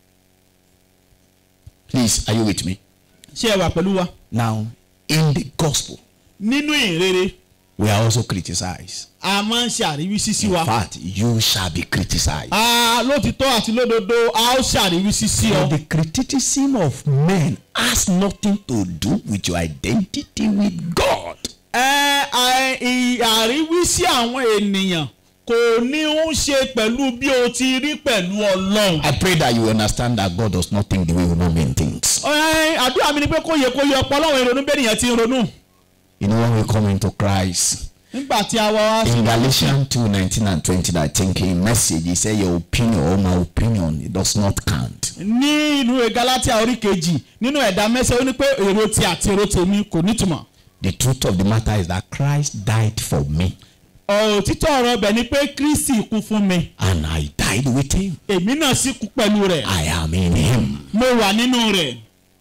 Please, are you with me? ṣé ẹ wà pẹ̀lú wa? Now, in the gospel, nínú ìrere we are also criticized. a máa ń ṣe àríwísí sí In wa. fact, you shall be criticized. a lótìtọ́ àti lódodo a ó ṣàríwísí sí ọ. But the criticism of men has nothing to do with your identity with God. ẹ ẹ àríwísí àwọn ènìyàn kò ní ń ṣe pẹ̀lú bí o ti rí pẹ̀lú Ọlọ́run. I pray that you understand that God does not think the way human being thinks. ẹ àdúrà mi ni pé kó yẹ kó yẹ ọ̀pọ̀ Ọlọ́run ìrònú bẹ́ẹ̀ nìyẹn ti ń ronú. You know, when we come into Christ, nígbà tí a wá wá sí. in Galatians two nineteen and twenty, I think in message, he said, your opinion or my opinion, it does not count. ní inú Gálátíà orí kejì nínú ẹ̀dá mẹ́sẹ̀ ó ní pé èrò ti àti èrò tèmi kò nítumọ̀. The truth of the matter is that Christ died for me. òtítọ́ ọ̀rọ̀ bẹ̀ ni pé Kristi kú fún mi. And I died with him. Èmi náà sì kú pẹ̀lú rẹ̀. I am in him. Mo wà nínú rẹ̀.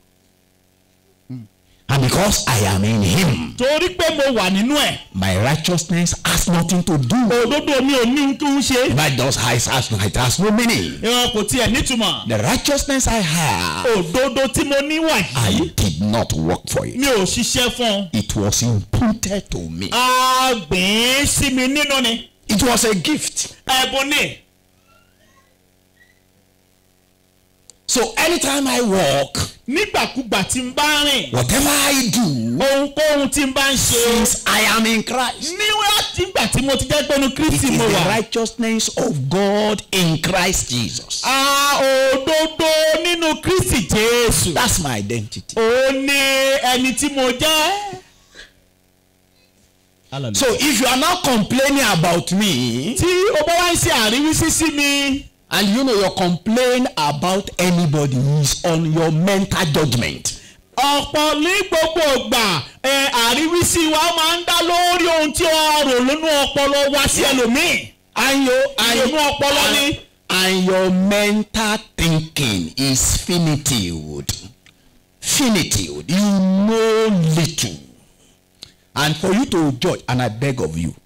And because I am in him, Torí pé mo wà nínú ẹ̀. my righteousness has nothing to do. Òdodo mi ò ní kí n ṣe. But those eyes has, it has no meaning. Ìwọ kò tiẹ̀ nítumọ̀. The righteousness I have, Òdodo tí mo ní wà I yìí. did not work for it. Mi ò ṣiṣẹ́ fún. It was imputed to me. A gbìn sí mi nínú ni. It was a gift. Ẹ̀bùn ni. So anytime I walk, Nígbàkúgbà tí n bá rìn. whatever I do, Ohunkóhun tí n bá ń ṣe. since I am in Christ, Nígbà tí mo ti jẹ́ pé inú it Kristi is mo the wà. righteousness of God in Christ Jesus. A òdodo nínú Kristi Jésù. That's my identity. Ó ní ẹni tí mo jẹ́. So if you are not complaining about me, Tí o bá wá ń ṣe àríwísí sí mi. and you know your complaint about anybody is on your mental judgment. Ọ̀pọ̀ ní gbogbo ìgbà ẹ àríwísí wa máa ń dá lórí ohun tí o rò lónú ọpọlọ wa sí ẹlòmíì. And your, and, Ìrònú ọpọlọ ni. and, and your mental thinking is finitude. Finitude. You know little. And for you to judge, and I beg of you,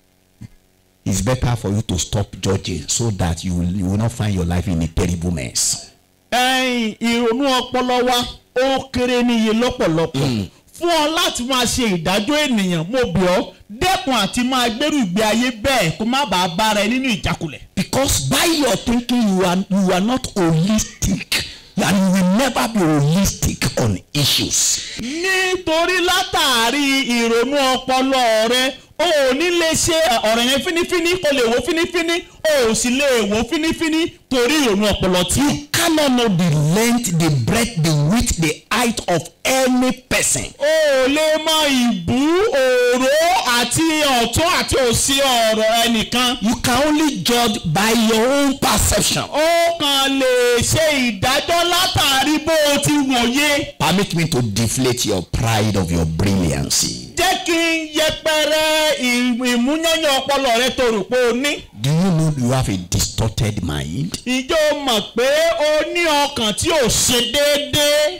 it's better for you to stop judging so that you will, you will not find your life in a terrible mess. Ẹ̀yin ìrònú ọpọlọ wa ó kéré níye lọ́pọ̀lọpọ̀. Fún ọ láti máa ṣe ìdájọ́ ènìyàn mo bẹ̀ ọ́ dẹ́kun àti máa gbérù ìgbé ayé bẹ́ẹ̀ kó má bàa bára ẹ nínú ìjákulẹ̀. Because by your thinking you are you are not holistic, and you will never be holistic on issues. Nítorí látàrí ìrònú ọpọlọ rẹ o ò ní lè ṣe ọ̀rọ̀ yẹn fínífíní kò lè wò fínífíní o ò sì lè wò fínífíní torí ìrònú ọpọlọ tí. You cannot know the length, the breadth, the width, the height of any person. O ò lè mọ ìbú òró àti ọ̀tún àti òsì ọ̀rọ̀ ẹnìkan. You can only judge by your own perception. Ó kàn lè ṣe ìdájọ́ látàrí bó o ti wòye. Permit me to deflate your pride of your brilliancy. Jẹ́ kí n yẹpẹrẹ ìmúyányán ọpọlọ rẹ tó rò pé o ní. Do you know you have a distorted mind? Ìjọ mọ̀ pé o ní ọkàn tí ò ṣe déédéé.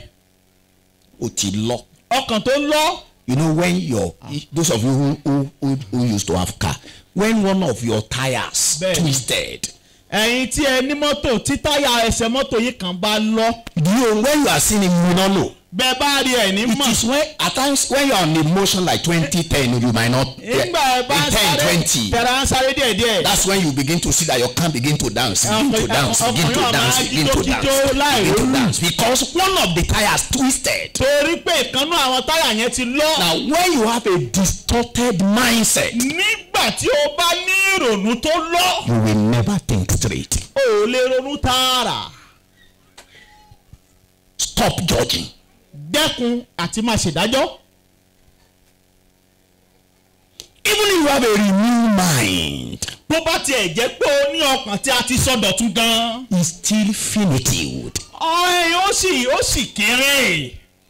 O ti lọ. Ọkàn tó lọ. You know when your those of you who, who, who, who used to have car, when one of your tires Bẹ́ẹ̀ni. twisted. Ẹ̀yin tí ẹ ní mọ́tò tí táyà ẹsẹ̀ mọ́tò yìí kan bá lọ. Do you when you are seeing it, you don't know. Bẹ́ẹ̀ bá rí ẹ̀ ní It mọ̀. is when at times when you are on emotion like twenty ten, you might not. Nígbà ẹ bá ń ten sáré twenty. tẹ̀ra ń sáré díẹ̀díẹ̀. That's when you begin to see that your can begin to dance, begin to dance, begin to dance, begin to dance, begin to dance, because one of the tires twisted. Torí pé ìkànnú àwọn táyà yẹn ti lọ. Now, when you have a distorted mindset, Nígbà tí o bá ní ìrònú tó lọ. you will never think straight. O ò lè ronú tààrà. Stop judging. Dẹ́kun àti máa ṣèdájọ́. Even if you have a renewed mind, Bó bá tiẹ̀ jẹ́ pé o ní ọkàn tí a ti sọdọ̀tun gan. it's still finitude. Ọ̀hìn ó sì ó sì kéré.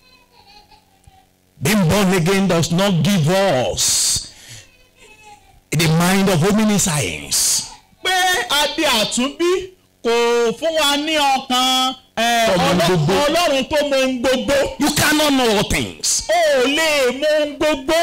Being born again does not give us the mind of omniscience. Pé adé àtúnbí kò fún wa ní ọkàn ẹ, Ọmọ Ọlọ́- gbogbo. Ọlọ́run tó mọ ohun gbogbo. You cannot know all things. O ò lè mọ ohun gbogbo.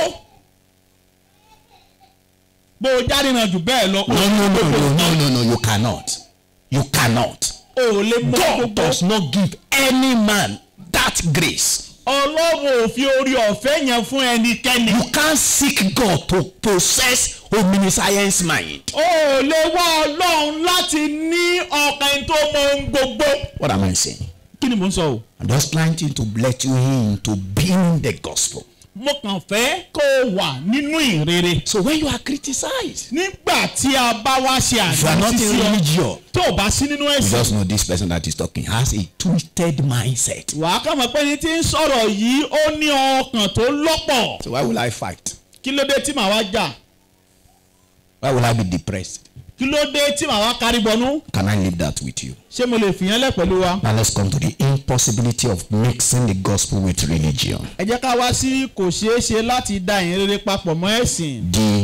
Bó o jáde náà jù bẹ́ẹ̀ lọ. No, no, no, no, no, no, no, you cannot. You cannot. O ò lè mọ ohun God gbogbo. does not give any man that grace. Ọlọ́run ò fi orí ọ̀fẹ́ yẹn fún ẹnikẹ́ni. You can't seek God to possess omniscience mind. O ò lè wá Ọlọ́run láti ní ọkàn tó mọ ohun gbogbo. What am I saying? Kí ni mò ń sọ o? I'm just trying to let you in to being the gospel. Mo kàn fẹ́ kó o wà nínú ìrere. So when you are criticized, Nígbà tí a bá wá ṣe if you are àgbà not sísí in ọ religion, tó o bá sí nínú you ẹ̀sìn. just know this person that is talking has a twisted mindset. Wàá kàn mọ̀ pé ní tí ń sọ̀rọ̀ yìí ó ní ọkàn tó lọ́pọ̀. So why will I fight? Kí ló dé tí màá wá jà? Why will I be depressed? Kí ló dé tí màá wá kárí bọnú? Can I leave that with you? Ṣé mo lè fìyàn lẹ̀ pẹ̀lú wa? Now let's come to the impossibility of mixing the gospel with religion. Ẹ jẹ́ ká wá sí kò ṣeé ṣe láti da ìyìn rere papọ̀ mọ́ ẹ̀sìn. The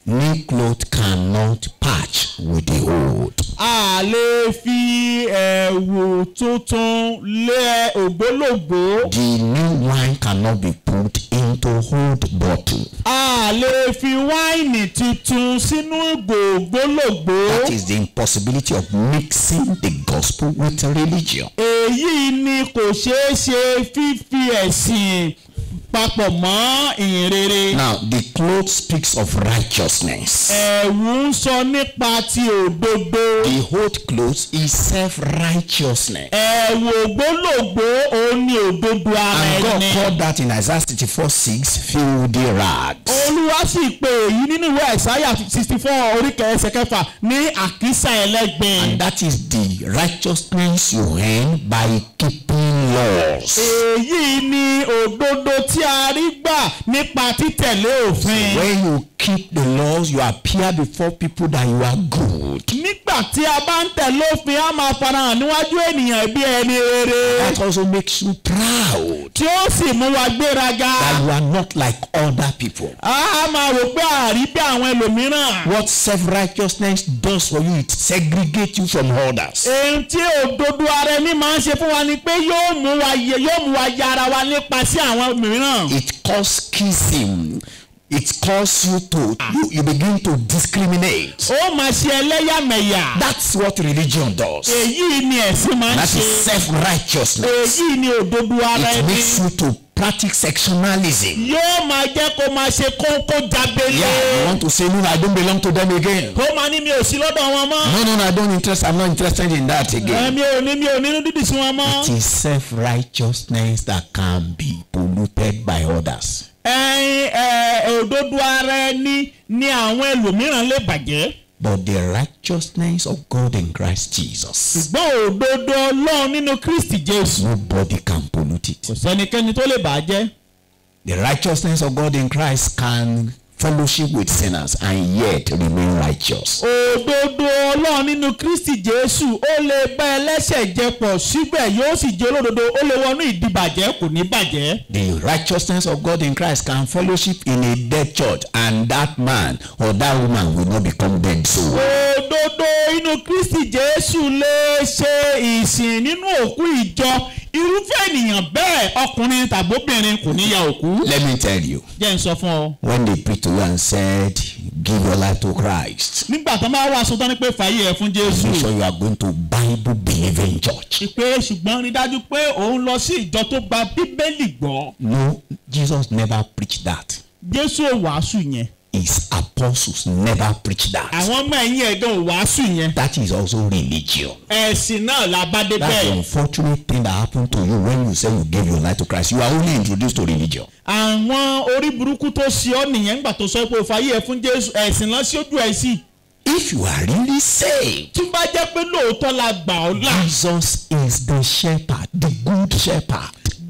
New clothes cannot patch with the old. A lè fi ẹ̀wù tuntun lé ògbólógbòó. The new wine cannot be put into old bottle. A lè fi wáìnì tuntun sínú ògbólógbòó. That is the impossibility of mixing the gospel with religion. Èyí ni kò ṣeé ṣe fífi ẹ̀sìn papọ̀ mọ́ ìhìnrere. Now the cloth speaks of righteousness. Ẹ̀wù ń sọ nípa ti òdodo. The old clothes is self-righteousness. Ẹ̀wù ògbólógbòó òun ni òdodo ara And God ẹni. called that in Isaiah sixty-four six filthy rags. Olúwa sì pè èyí nínú ìwé Àìsáyà sixty four orí ẹsẹ̀ kẹfà ní àkísà ẹlẹ́gbin. And that is the righteousness you earn by keeping laws. Èyí ni òdodo tí a rí gbà nípa títẹ̀lé òfin. When you keep the laws, you appear before people that you are good. Nígbà tí a bá ń tẹ̀lé òfin, a máa farahàn níwájú ènìyàn bí ẹni rere. That also makes you proud Tí ó sì mú wa gbéraga. that you are not like other people. A máa rò pé àrí bí àwọn ẹlòmíràn. What self-righteousness does for you, it segregates you from others. Èyí tí òdodo ara ẹni máa ń ṣe fún wa ni pé yóò mú wa yẹ yóò mú wa yára wa nípa sí àwọn mìíràn. It causes schism. It causes you to you, you begin to discriminate. Ó máa ṣe ẹlẹ́yàmẹ̀yà. That's what religion does. Èyí ni ẹ̀sìn máa ń That ṣe. is self-righteousness. Èyí ni òdodo ara It ẹni. makes you to practice sectionalism. Yóò máa jẹ́ kó máa ṣe kókó jábélé. Yeah, you want to say, no, I don't belong to them again. Ó máa ní mi ò sí lọ́dọ̀ wọn mọ́. No, no, no, I don't interest. I'm not interested in that again. Mi ò ní mi ò nínú dídì sí wọn mọ́. It is self-righteousness that can be polluted by others. Ẹyin ẹ òdodo ara ẹni ni àwọn ẹlòmíràn lè bàjẹ́. But the righteousness of God in Christ Jesus, Ṣùgbọ́n òdodo Ọlọ́run nínú Kristi Jésù. nobody can pollute it. Kò sẹ́nikẹ́ni tó lè bàjẹ́. The righteousness of God in Christ can fellowship with sinners and yet remain righteous. Òdodo Ọlọ́run nínú Kristi Jésù ó lè bá ẹlẹ́ṣẹ̀ jẹ pọ̀ síbẹ̀ yóò sì jẹ́ olódodo ó lè wọnú ìdìbàjẹ́ kò ní bàjẹ́. The righteousness of God in Christ can fellowship in a dead church and that man or that woman will not become dead soul. Òdodo inú Kristi Jésù lè ṣe ìsìn nínú òkú ìjọ irúfẹ́ ènìyàn bẹ́ẹ̀ ọkùnrin tàbóbìnrin kò ní ya òkú. Let me tell you, Jẹ́ n sọ fún ọ. when they preach to you and said, give your life to Christ, Nígbà tó máa wá aṣọ tán ní pé fàyè ẹ̀ fún Jésù. make sure you are going to Bible believing church. Ìpè ṣùgbọ́n rí dájú pé òun lọ sí ìjọ tó gba Bíbélì gbọ́. No, Jesus never preached that. Jésù ò wàásù yẹn. His apostles never preached that. Àwọn ọmọ ẹ̀yìn ẹ̀gán ò wàásù yẹn. That is also religion. Ẹ̀sìn náà la bá dé That's the bẹ́ẹ̀. unfortunate thing that happened to you when you say you gave your life to Christ. You are only introduced to religion. Àwọn orí burúkú tó ṣe ọ́ nìyẹn nígbà tó sọ pé o fàyè ẹ̀ fún Jésù ẹ̀sìn lọ sí ojú ẹ̀ sí. If you are really saved, Tí bá jẹ́ pé lóòótọ́ la gbà ọ́ là. Jesus is the shepherd, the good shepherd.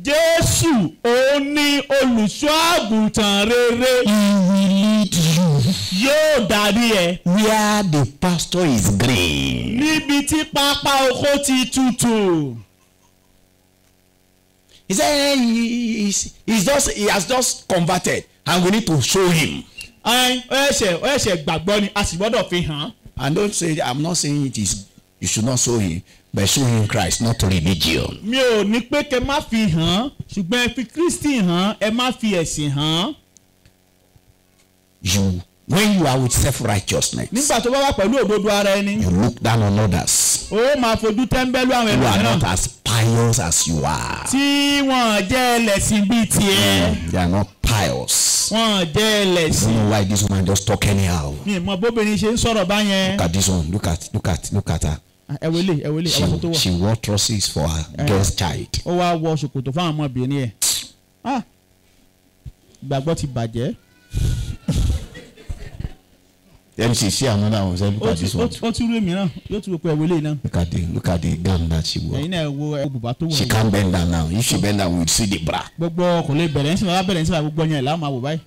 Jésù òun ni olùṣọ́ àgùntàn rere. He will lead you Yóò darí ẹ where the pasture is green. níbi tí pápá oko ti tutù. He said he, he's, he's just, he has just converted and we need to show him. Ẹ ẹsẹ̀ ẹsẹ̀ gbàgbọ́ ni a sì gbọ́dọ̀ fi hàn. And don't say, I'm not saying it is, you should not show him, but show him Christ, not religion. Mi ò ní pé kẹ́ má fi hàn ṣùgbọ́n ẹ fi Kristi hàn ẹ má fi ẹ̀sìn hàn. You, when you are with self-righteousness, Nígbà tó bá wà pẹ̀lú òdodo ara ẹni. you look down on others Ó máa fojú tẹ́ńbẹ́lú àwọn who are ẹlòmíràn not as pious as you are. tí wọ́n jẹ́ ẹlẹ́sìn bíi tiẹ̀. They are not pious. Wọ́n jẹ́ I ẹlẹ́sìn. don't know why this woman just talk anyhow. Mi ì mọ bóbìnrin ṣe ń sọ̀rọ̀ báyẹn. Look at this one. Look at, look at, look at her. Ẹ wọlé ẹ wọlé ẹ wọ́n tó She, wọ̀. she wore trousers for her girl's child. Ó wá wọ ṣòkòtò fáwọn ọmọbìnrin ẹ̀. Ah! Ìgbàgbọ́ ti bàjẹ́. Then she see another one. Say, look Ó at ti this ó one. ti- ó ti rú èmi náà yóò tún wò pé ẹ wọlé náà. Look at the, look at the gown that she wore. Ẹ̀yin náà wo ẹ bùbá tó wọ̀. She can't bend down now. If she bend down, we'll see the bra. Gbogbo kò lè bẹ̀rẹ̀ ní sinmi wá bẹ̀rẹ̀ ní sinmi gbogbo yẹn là á máa wò báyìí.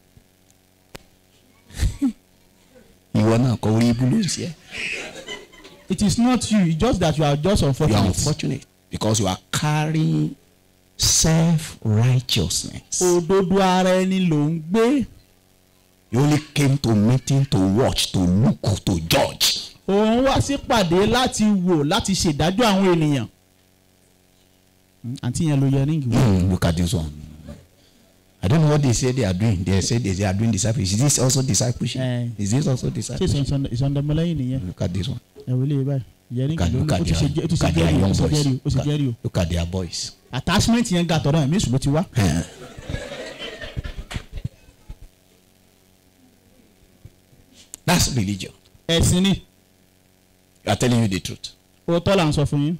Ìwọ náà kọ orí ibú ló ń ṣe. It is not you, it's just that you are just You are unfortunate. unfortunate because you are carrying self-righteousness. Òdodo ara ẹni ló ń gbé. He only came to meeting to watch, to look, to judge. Òun wá sí pàdé láti wò láti ṣèdájọ́ àwọn ènìyàn. Àǹtí yẹn ló yẹ ríǹgì wò. Mm, look at this one. I don't know what they say they are doing. They say they are doing discipleship. Is this also discipleship? Eh. Is this also Ṣé discipleship? ìsọ̀ndọ̀mọlẹ́yìn nìyẹn? Look at this one. Ẹ wò lè báyìí. Yẹ Look ríǹgì at, ló look ló at ó ti ṣe their, jẹ́ ó ti look ṣe at their jẹ́rìí ó young ti ṣe boys. jẹ́rìí ó ti Look ṣe jẹ́rìí o. at, look at their boys. Attachment yẹn ga tọ̀dọ̀ ẹ̀mí èṣù ló ti wá. That's religion. Ẹ̀sìn ni. I are telling you the truth. Òótọ́ là ń sọ fún yín.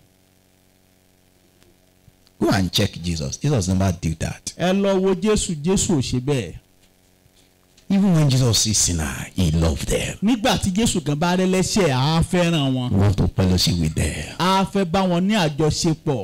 Go and check Jesus. Jesus never did that. Ẹ lọ wo Jésù, Jésù ò ṣe bẹ́ẹ̀. Even when Jesus sees sinner, he loved them. Nígbà tí Jésù gan bá rẹ́ lẹ́ṣẹ̀, á fẹ́ràn wọn. He want to fellowship with them. Á fẹ́ bá wọn ní àjọṣepọ̀.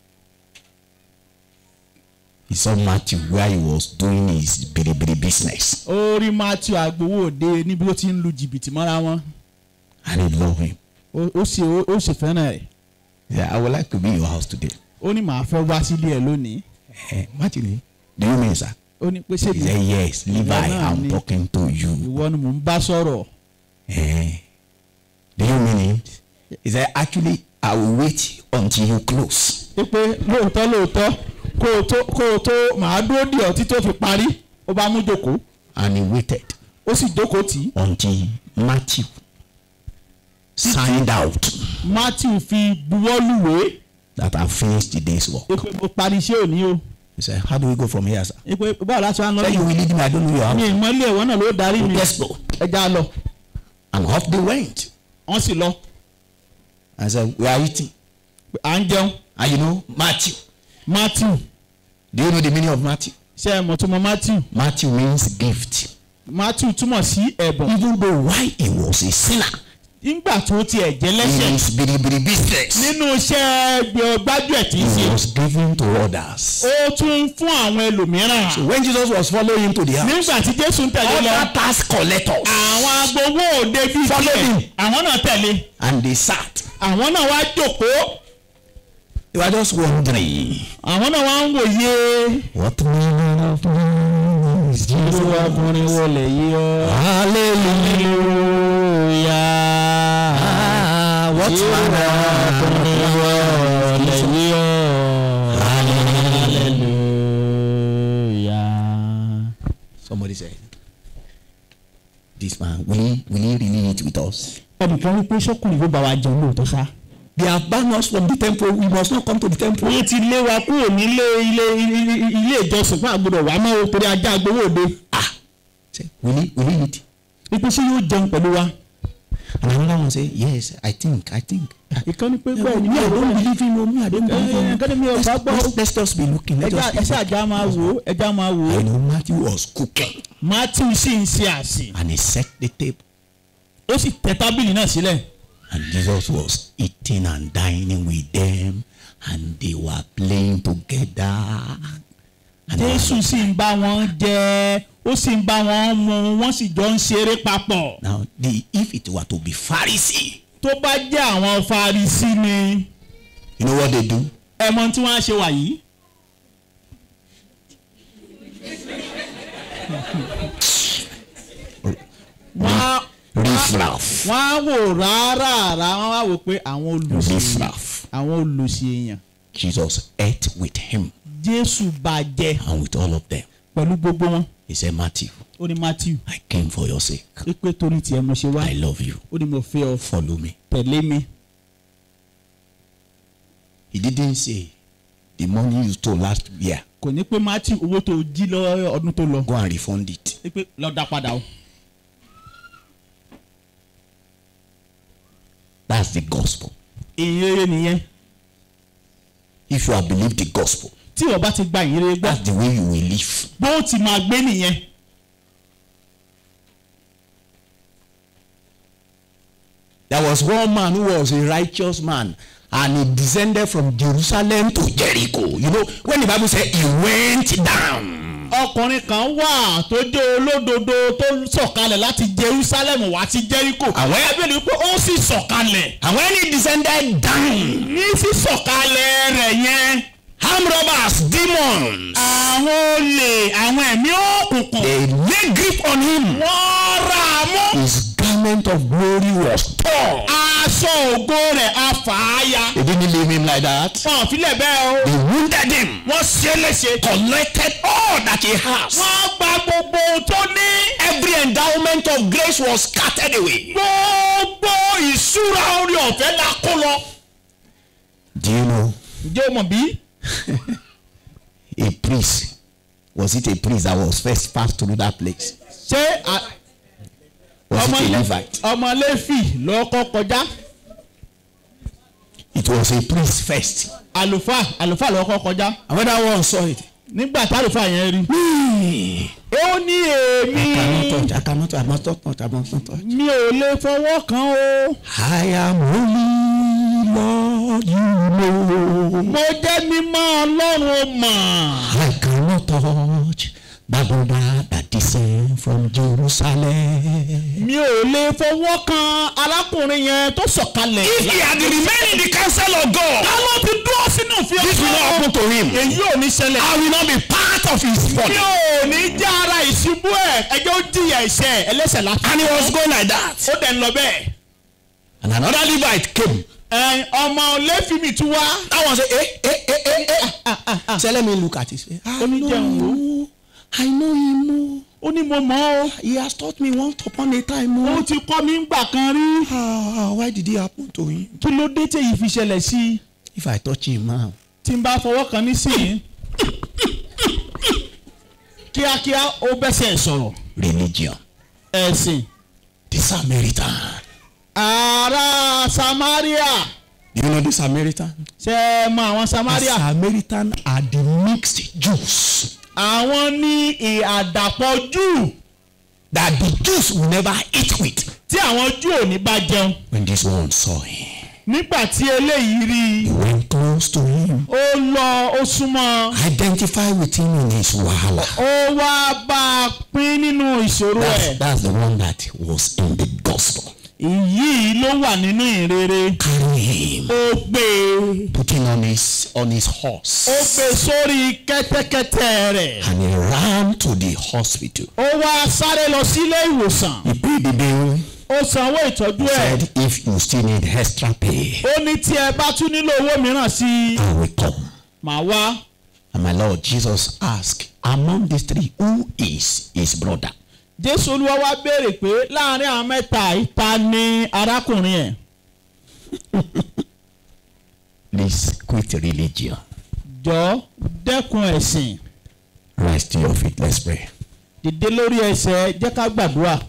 He saw Matthew where he was doing his biribiri business. Ó rí Matthew agbowó òde níbi ó ti ń lu jìbìtì mọ́ra wọn. And he loved him. Ó sì ó sì fẹ́ràn rẹ̀. Yeah, I would like to be in your house today. Ó ní màá fẹ́ wá sílé ẹ̀ lónìí. Eh, Matthew, do you mean, sir? Ó ní pé ṣé He said, yes, Levi, I'm talking to you. Ìwọ ni mò ń bá sọ̀rọ̀. Eh, do you mean it? He said, actually, I will wait until you close. Ṣé pé lóòótọ́ lóòótọ́ kó o tó kó o tó màá dúró dì ọ́ títí ó fi parí. Ó bá mú jókòó. And he waited Ó sì jókòó tì í. until Matthew signed out Matthew fi buwọ́lùwé. that I finished the day's work. Ṣé pé mo parí iṣẹ́ òní o. He said, how do we go from here, sir? Ṣé pé báwo láti wá ń lọ Say you will lead me, I don't know your mi house. ìmọ̀lẹ́ ẹ̀wọ̀n náà ló darí mi. Let's go. Ẹ já lọ. And off they went. Wọ́n sì lọ. I said, we are eating. À ń jẹun. And you know, Matthew. Matthew. Do you know the meaning of Matthew? Ṣé ẹ mọ̀ tó mọ Matthew? Matthew means gift. Matthew túmọ̀ sí ẹ̀bùn. Even though why he was a sinner, Nígbà tó tiẹ̀ jẹ́ in lẹ́ṣẹ̀. his biribiri business, Nínú iṣẹ́ gbájú ẹ̀ tí ń he ṣe. was given to others. Ó tún fún àwọn ẹlòmíràn. So when Jesus was following him to the house, Nígbà tí Jésù ń tẹ̀lé lọ. other tax collectors, Àwọn agbowó òde bíi Follow tiẹ̀. him. Àwọn náà tẹ̀lé. and they sat. Àwọn náà wá jókòó. They were just wondering, Àwọn náà wá ń wòye. what manner of man is Irú Jesus? ọkùnrin wo lè yí ọ? Hallelujah. Ah, what manner of man is Jesus? Hallelujah. Somebody said, this man, will he, will he really eat with us? Ẹnìkan wípé sọ́kùnrin ló bá wa jẹun lóòótọ́ sá. They have banned us from the temple. We must not come to the temple. Wọ́n ti lé wa kúrò nílé ilé ilé ilé ìjọsìn fún àgbọ̀dọ̀ wà máa torí ajá agbowó òde. Ah, say, will he, will he eat? Wípé ṣé yóò jẹun pẹ̀lú wa? And another one say, yes, I think, I think. Ìkànnì pé bẹ́ẹ̀ ni Me, mi I ò don't lóyún. believe him. No, me, I don't believe him. Ẹ̀ẹ́dẹ́gbẹ́ mi ò Let's, bá gbọ́. let's, let's just be looking. Let's Ẹja just ẹsẹ̀ be àjà máa wò ó, ẹja máa wò I ó. know Matthew was cooking. Matthew sì ń ṣe àsè. And he set the table. Ó sì tẹ tábìlì náà sílẹ̀. And Jesus was eating and dining with them. And they were playing together. And Jésù sì ń bá wọn jẹ, ó sì ń bá wọn mu, wọ́n sì jọ ń ṣeré papọ̀. now, the, if it were to be Pharisee, Tó bá jẹ́ àwọn Farisí ni, you know what they do? ẹ mọ tí wọ́n á ṣe wà yìí. Wọ́n á Riffraff. wọ́n á wò rárá rárá wọ́n á wò pé àwọn olùsí Riffraff. àwọn olùsí èèyàn. Jesus ate with him Jésù bá jẹ and with all of them. pẹ̀lú gbogbo wọn. He said, Matthew, Ó ní Matthew, I came for your sake. pé torí tiẹ̀ mo ṣe wá. I love you. Ó ní mo fẹ́ ọ, Follow me. tẹ̀lé mi. He didn't say the money you stole last year, Kò ní pé Matthew owó tó jí lọ ọdún tó lọ. go and refund it. Pé lọ dá padà o. That's the gospel. Ìyìnrere nìyẹn. If you have believed the gospel, Tí o bá ti gba ìyìnrere gbọ́, that's the way you will live. bó o ti máa gbé nìyẹn. There was one man who was a righteous man, and he descended from Jerusalem to Jericho. You know, when the Bible said he went down, Ọkùnrin kan wà tó jẹ́ olódodo tó sọ̀kalẹ̀ láti Jerusalem wá sí Jericho. Àwọn ẹbí ni pé ó sì sọ̀kalẹ̀. and when he descended down, Ní sísọ̀kalẹ̀ rẹ̀ yẹn, armed robbers, demons, àwọn olè, àwọn ẹ̀mí òkùnkùn. they tight grip on him. wọ́n rà á mú. His garment of glory was torn. aṣọ ògo rẹ̀ á fà á ya. They didn't leave him like that. wọn ò filẹ̀ bẹ́ẹ̀ o. They wounded him. wọ́n ṣe é léṣe. Collected all that he has. wọ́n gba gbogbo ohun tó ní. Every endowment of grace was scattered away. gbogbo ìṣúra orí ọ̀fẹ́ la kó lọ. Do you know? ǹjẹ́ o mọ̀ bí? A priest. Was it a priest that was first passed through that place? ṣé Was it a Levite? ọmọ Léfì ló kọ́ kọjá? It was a priest first. àlùfáà àlùfáà ló kọ́ kọjá. And when that one saw it, nígbà tí àlùfáà yẹn rí. me, ó ní èmi. I cannot touch. I cannot touch. I must not touch. mi ò lè fọwọ́ kàn o. I am holy, Lord, you know. mo jẹ́ mímọ́ Ọlọ́run o mọ̀. I cannot touch the border that descend from Jerusalem. mi ò lè fọwọ́ kan arákùnrin yẹn tó sọ̀kalẹ̀. If he had remained in the counsel of God, ta ló ti dúró sínú fi this will not happen to him. èyí ò ní ṣẹlẹ̀. I will not be part of his mi body. ò ní jẹ́ ara ìṣubú ẹ̀ ẹjọ́ ó jìyà ẹ̀ṣẹ̀ ẹlẹ́ṣẹ̀ láti. And he was going like that. ó dẹ̀ ń lọ bẹ́ẹ̀. And another Levite came. ẹ ọmọ Léfì mi tún wá. That one say, eh, eh, eh, eh, eh. Say, let me look at his face. I Ó ní jẹun wò. know, I know him. ó ní mo mọ̀ ọ́. He has taught me once upon a time. ó ti kọ́ mi ń gbà kan rí. Ah, why did it happen to him? kí ló dé tèyí fi ṣẹlẹ̀ sí i. If I touch him now, tí n bá fọwọ́ kan nísìnyí. kíákíá ó bẹ́sẹ̀ sọ̀rọ̀. religion. ẹ̀sìn. The Samaritan. ará Samaria. Do you know the Samaritan? ṣé ẹ mọ àwọn The Samaria. Samaritan are the mixed Jews àwọn ní ìàdàpọ̀ Júù that the Jews will never eat with. tí àwọn Júù ò ní bá jẹun. When this one saw him, nígbà tí eléyìí rí he i went close to him, ó lọ ó súnmọ́ identified with him in his wahala. ó wá bá a pín nínú ìṣòro That's, ẹ̀. that's the one that was in the gospel. èyí ló wà nínú ìrere. Carry him, ó gbé e putting on his on his horse, ó gbé e sórí kẹ́tẹ́kẹ́tẹ́ rẹ̀. and he ran to the hospital. ó wá sáré lọ sílé ìwòsàn. He paid the bill. ó sanwó ìtọ́jú ẹ̀. Said, if you still need extra pay, ó ní tí ẹ bá tún nílò owó mìíràn sí i I will come. màá wá. And my Lord Jesus asked, among these three, who is his brother? Jésù Olúwa wá béèrè pé láàrin àwọn mẹ́ta yìí ta ni arákùnrin ẹ̀. Please quit religion. jọ dẹ́kun ẹ̀sìn. Rise to your feet. Let's pray. dìde lórí ẹsẹ̀ jẹ́ ká gbàdúrà.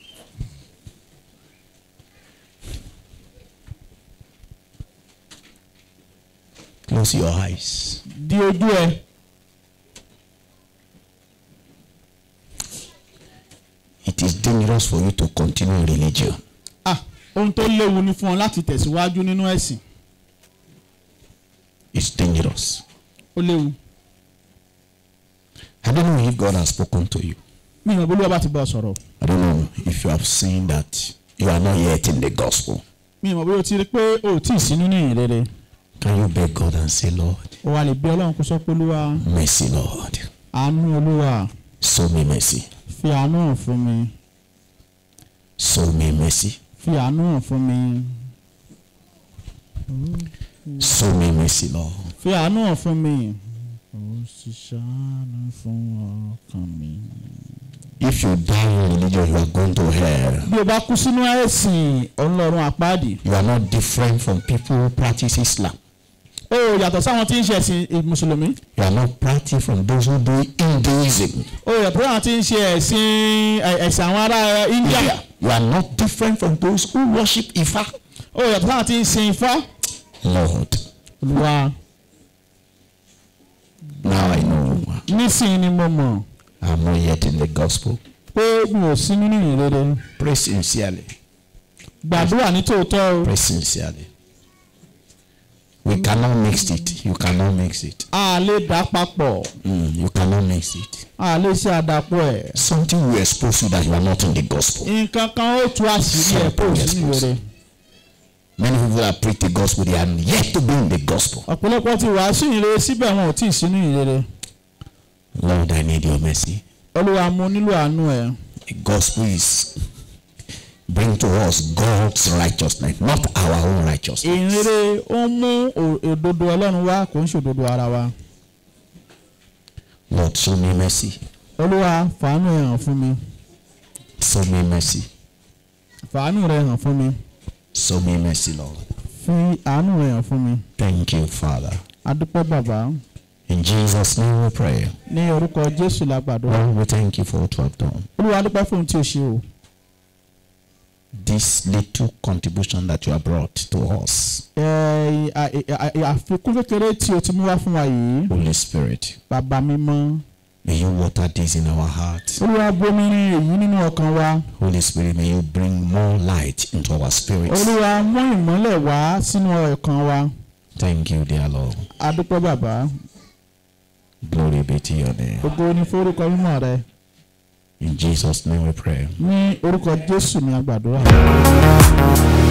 Close your eyes. di ojú ẹ. It is dangerous for you to continue religion. ah ohun tó léwu ni fún ọ láti tẹ̀síwájú nínú ẹ̀sìn. It's dangerous. ó léwu. I don't know if God has spoken to you. mi ò bólúwa bá ti bá ọ sọ̀rọ̀. I don't know if you have seen that you are not yet in the gospel. mi ò bóyá o ti rí pé o ò tí ì sí nínú ìyìn rere. Can you beg God and say, Lord, o wà lè bí Ọlọ́run kó sọ pé Olúwa mercy, Lord. àánú Olúwa Show me mercy. fi àánú hàn fún mi. Show me mercy. fi àánú hàn fún mi. Show me mercy, Lord. fi àánú hàn fún mi. ó sì ṣàánú fún ọkàn mi. If you die in religion, you are going to hell. bí o bá kú sínú ẹ̀sìn ọlọ́run àpáàdì. You are not different from people who practice Islam. ó yàtọ̀ sáwọn tí ń ṣe ẹ̀sìn mùsùlùmí. You are not practicing from those who do Hinduism. ó yàtọ̀ sáwọn tí ń ṣe ẹ̀sìn ẹ̀sìn àwọn ará India. You are not different from those who worship Ifa. ó yàtọ̀ sáwọn tí ń sin Ifá. Lord, Olúwa now I know nísìnyí ni mo mọ̀ I'm not yet in the gospel. pé mi ò sí nínú ìyìn rere. Pray sincerely. gbàdúrà ní tòótọ́ o. Pray sincerely. We cannot mix it. You cannot mix it. a lè dà papọ̀. Mm, you cannot mix it. a lè ṣe àdàpọ̀ ẹ̀. Something will expose you that you are not in the gospel. nǹkan kan ó tú àṣírí ẹ̀ kó o sí nínú rere. Many people that preach the gospel, they are yet to be in the gospel. ọ̀pọ̀lọpọ̀ ti wàásù ìrere síbẹ̀ wọn ò tí ì sínú ìrere. Lord, I need your mercy. Olúwa mo nílò àánú ẹ. The gospel is bring to us God's righteousness, not our own righteousness. Ìrere ó mú òdodo Ọlọ́run wá, kò ń ṣe òdodo ara wa. Lord, show me mercy. Olúwa fàánú ẹ hàn fún mi. Show me mercy. Fàánú rẹ hàn fún mi. Show me mercy, Lord. Fi àánú rẹ hàn fún mi. Thank you, Father. Adúpẹ́ bàbá. In Jesus' name we pray. Ní orúkọ Jésù la gbàdúrà. Lord, we thank you for what you have done. Olúwa adúpẹ́ fún ohun tí o ṣe o. This little contribution that you have brought to us. Àfikún kékeré tí o ti mú wá fún wa yìí. Holy Spirit. Bàbá mímọ́. May you water this in our hearts. Olúwa bomi rin èyí nínú ọkàn wa. Holy Spirit, may you bring more light into our spirits. Olúwa mú ìmọ́lẹ̀ wá sínú ọkàn wa. Thank you, dear Lord. Adúpẹ́ bàbá. Glory be to your name. Ògo ni forúkọ mímọ́ rẹ. In Jesus' name we pray. Ní orúkọ Jésù ni a gbàdúrà.